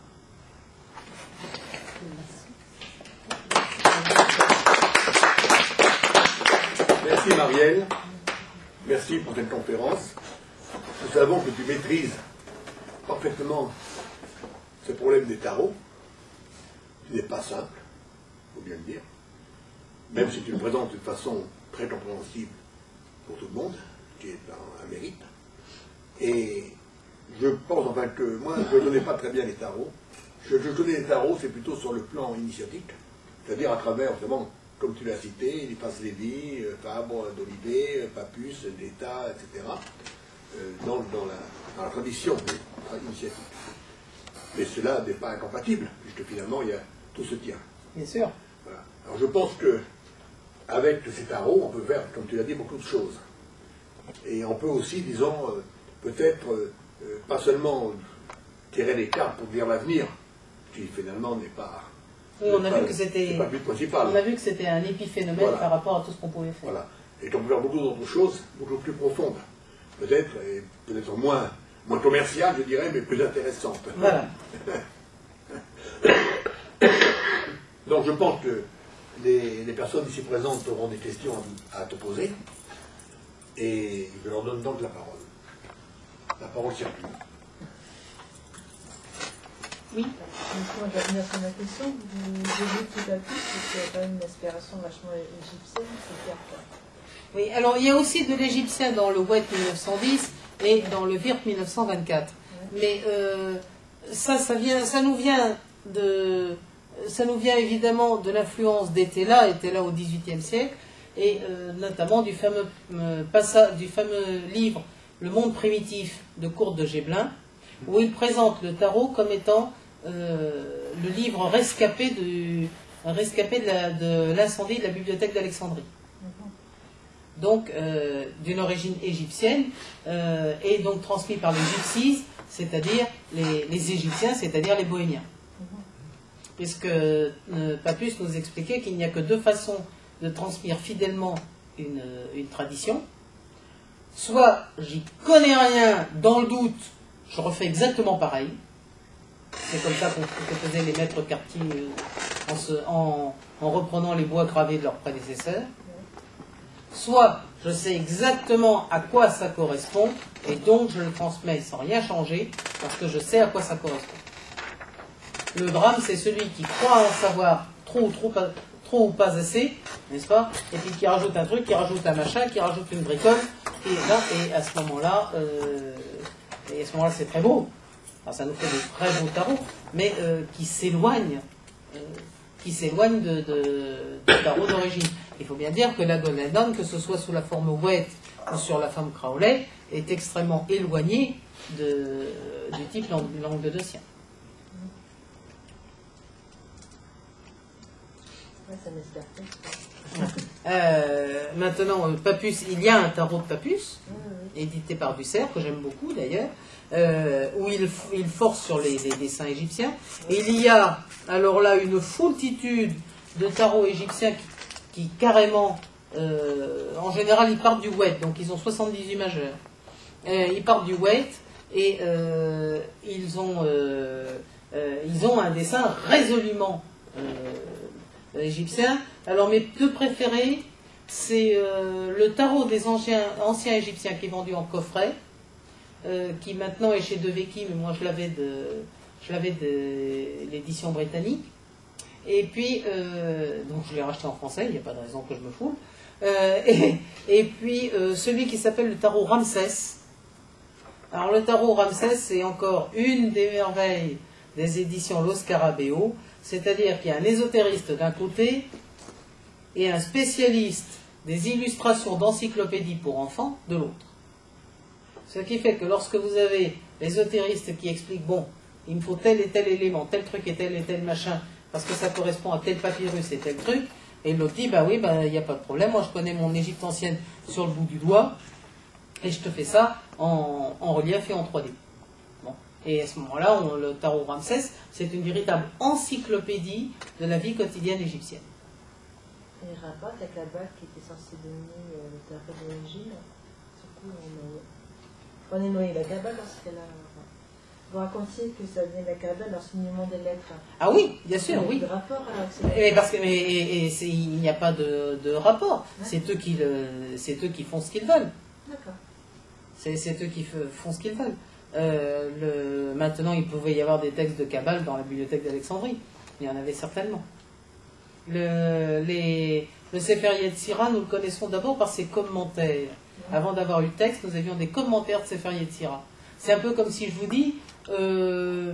Merci Marielle. Merci pour cette conférence. Nous savons que tu maîtrises parfaitement ce problème des tarots, qui n'est pas simple, il faut bien le dire. Même si tu le présentes de façon très compréhensible pour tout le monde, ce qui est un, un mérite. Et je pense enfin que moi, je ne connais pas très bien les tarots. Je, je connais les tarots, c'est plutôt sur le plan initiatique, c'est-à-dire à travers, vraiment, comme tu l'as cité, les Passe Lévy, Fabre d'Olivet, Papus, d'État, et cetera, euh, dans, dans, la, dans la tradition initiatique. Mais cela n'est pas incompatible, puisque finalement, il y a, tout se tient. Bien sûr. Voilà. Alors je pense que avec ces tarots, on peut faire, comme tu l'as dit, beaucoup de choses. Et on peut aussi, disons, euh, peut-être, euh, euh, pas seulement tirer les cartes pour dire l'avenir, qui finalement n'est pas... Oui, on a vu que c'était... pas le but principal. On a vu que c'était un épiphénomène Voilà. par rapport à tout ce qu'on pouvait faire. Voilà. Et qu'on peut faire beaucoup d'autres choses, beaucoup plus profondes. Peut-être, et peut-être moins, moins commerciales, je dirais, mais plus intéressantes. Voilà. Donc je pense que les, les personnes ici présentes auront des questions à, à te poser. Et je leur donne donc la parole. La parole circule. Oui. Moi, je vais revenir sur ma question. J'ai vu tout à coup que c'est quand même une inspiration vachement égyptienne, c'est clair. Oui, alors il y a aussi de l'égyptien dans le W E T mille neuf cent dix et dans le V I R P mille neuf cent vingt-quatre. Ouais. Mais euh, ça, ça, vient, ça nous vient de... Ça nous vient évidemment de l'influence d'Etela, Etela au dix-huitième siècle, et euh, notamment du fameux, euh, passage, du fameux livre Le monde primitif de Courte de Géblin, où il présente le tarot comme étant euh, le livre rescapé, du, rescapé de l'incendie de, de la bibliothèque d'Alexandrie. Donc euh, d'une origine égyptienne, euh, et donc transmis par les gypsies, c'est-à-dire les, les Égyptiens, c'est-à-dire les Bohémiens. Puisque euh, Papus nous expliquait qu'il n'y a que deux façons de transmettre fidèlement une, une tradition. Soit j'y connais rien, dans le doute, je refais exactement pareil. C'est comme ça qu'on que faisaient les maîtres quartiers en, se, en, en reprenant les bois gravés de leurs prédécesseurs. Soit je sais exactement à quoi ça correspond, et donc je le transmets sans rien changer, parce que je sais à quoi ça correspond. Le drame, c'est celui qui croit en savoir trop ou trop, trop ou pas assez, n'est-ce pas? Et puis qui rajoute un truc, qui rajoute un machin, qui rajoute une bricole, et là, et à ce moment-là, euh, et à ce moment-là, c'est très beau. Enfin, ça nous fait de très beaux tarots, mais euh, qui s'éloignent, euh, qui s'éloignent de, de, du tarot d'origine. Il faut bien dire que la Golden Dawn, que ce soit sous la forme W E T ou sur la forme Crowley, est extrêmement éloignée de, du type languedocien. Ouais, ça m'espère. Euh, maintenant, Papus, il y a un tarot de Papus, Oui, oui. édité par Dussert, que j'aime beaucoup d'ailleurs, euh, où il, il force sur les, les dessins égyptiens. Et il y a, alors là, une foultitude de tarots égyptiens qui, qui carrément, euh, en général, ils partent du W E T, donc ils ont soixante-dix-huit majeurs. Euh, ils partent du W E T et euh, ils, ont, euh, euh, ils ont un dessin résolument euh, égyptien. Alors mes deux préférés, c'est euh, le tarot des anciens, anciens égyptiens qui est vendu en coffret, euh, qui maintenant est chez De Vecchi, mais moi je l'avais de, je l'avais de l'édition britannique. Et puis, euh, donc je l'ai racheté en français, il n'y a pas de raison que je me foule. Euh, et, et puis euh, celui qui s'appelle le tarot Ramsès. Alors le tarot Ramsès, c'est encore une des merveilles des éditions Lo Scarabeo, c'est-à-dire qu'il y a un ésotériste d'un côté et un spécialiste des illustrations d'encyclopédies pour enfants de l'autre. Ce qui fait que lorsque vous avez l'ésotériste qui explique, bon, il me faut tel et tel élément, tel truc et tel et tel machin, parce que ça correspond à tel papyrus et tel truc, et l'autre dit, bah oui, bah, il n'y a pas de problème, moi je connais mon Égypte ancienne sur le bout du doigt, et je te fais ça en, en relief et en trois D. Bon. Et à ce moment-là, on, le tarot Ramsès, c'est une véritable encyclopédie de la vie quotidienne égyptienne. Et le rapport avec la bague qui était censée donner euh, le tarot d'origine, du coup, on, on est noyé la Kabbale dans ce cas-là. Vous racontiez que ça venait de la Kabbale, l'enseignement des lettres. Ah oui, bien sûr, oui. Il y a de rapport alors que c'est... Mais parce que mais, et, et il n'y a pas de, de rapport. Ouais. C'est eux qui le, c'est eux qui font ce qu'ils veulent. D'accord. C'est, c'est eux qui font ce qu'ils veulent. Euh, le, maintenant, il pouvait y avoir des textes de Kabbale dans la bibliothèque d'Alexandrie. Il y en avait certainement. Le, les, le Sefer Yetzira, nous le connaissons d'abord par ses commentaires. Avant d'avoir eu le texte, nous avions des commentaires de Sefer Yetzira. C'est un peu comme si je vous dis euh,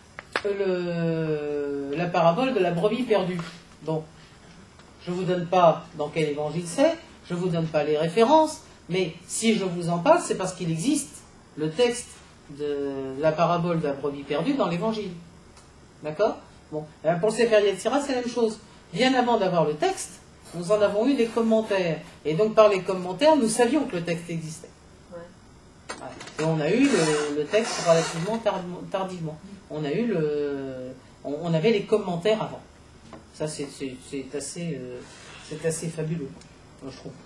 le, la parabole de la brebis perdue. Bon, je ne vous donne pas dans quel évangile c'est, je ne vous donne pas les références, mais si je vous en parle, c'est parce qu'il existe le texte de la parabole de la brebis perdue dans l'évangile. D'accord ? Bon, pour le Sefer Yetzira, c'est la même chose. Bien avant d'avoir le texte, nous en avons eu les commentaires. Et donc par les commentaires, nous savions que le texte existait. Ouais. Voilà. Et on a eu le, le texte relativement tardivement. On a eu le, on, on avait les commentaires avant. Ça c'est assez, euh, c'est assez fabuleux, je trouve.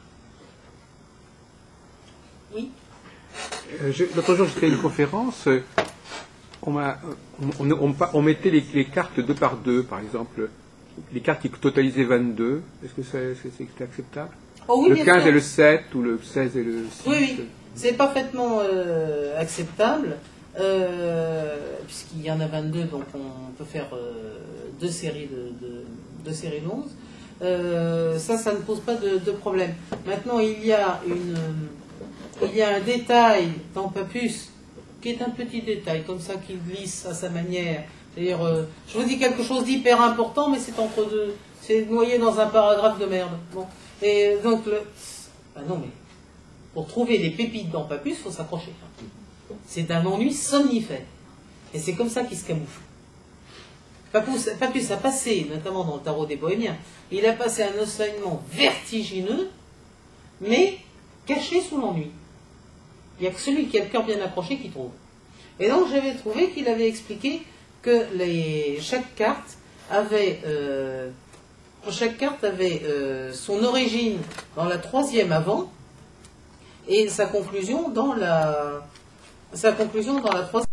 Oui. Euh, L'autre jour, j'étais à une conférence. On, on, on, on, on mettait les, les cartes deux par deux, par exemple. Les cartes qui totalisaient vingt-deux. Est-ce que c'est acceptable? Oh oui, le bien quinze sûr. et le sept, ou le seize et le six? Oui, oui. C'est parfaitement euh, acceptable. Euh, puisqu'il y en a vingt-deux, donc on peut faire euh, deux séries de, de, deux séries de onze. Euh, ça, ça ne pose pas de, de problème. Maintenant, il y a une, il y a un détail dans Papus qui est un petit détail, comme ça, qui glisse à sa manière. C'est-à-dire, euh, je vous dis quelque chose d'hyper important, mais c'est entre deux, c'est noyé dans un paragraphe de merde. Bon, et donc le, ah non mais, pour trouver des pépites dans Papus, il faut s'accrocher. C'est un ennui somnifère. Et c'est comme ça qu'il se camoufle. Papus, Papus a passé, notamment dans le tarot des Bohémiens, il a passé un enseignement vertigineux, mais caché sous l'ennui. Il n'y a que celui qui a le cœur bien accroché qui trouve. Et donc j'avais trouvé qu'il avait expliqué que les, chaque carte avait, euh, chaque carte avait euh, son origine dans la troisième avant, et sa conclusion dans la, sa conclusion dans la troisième.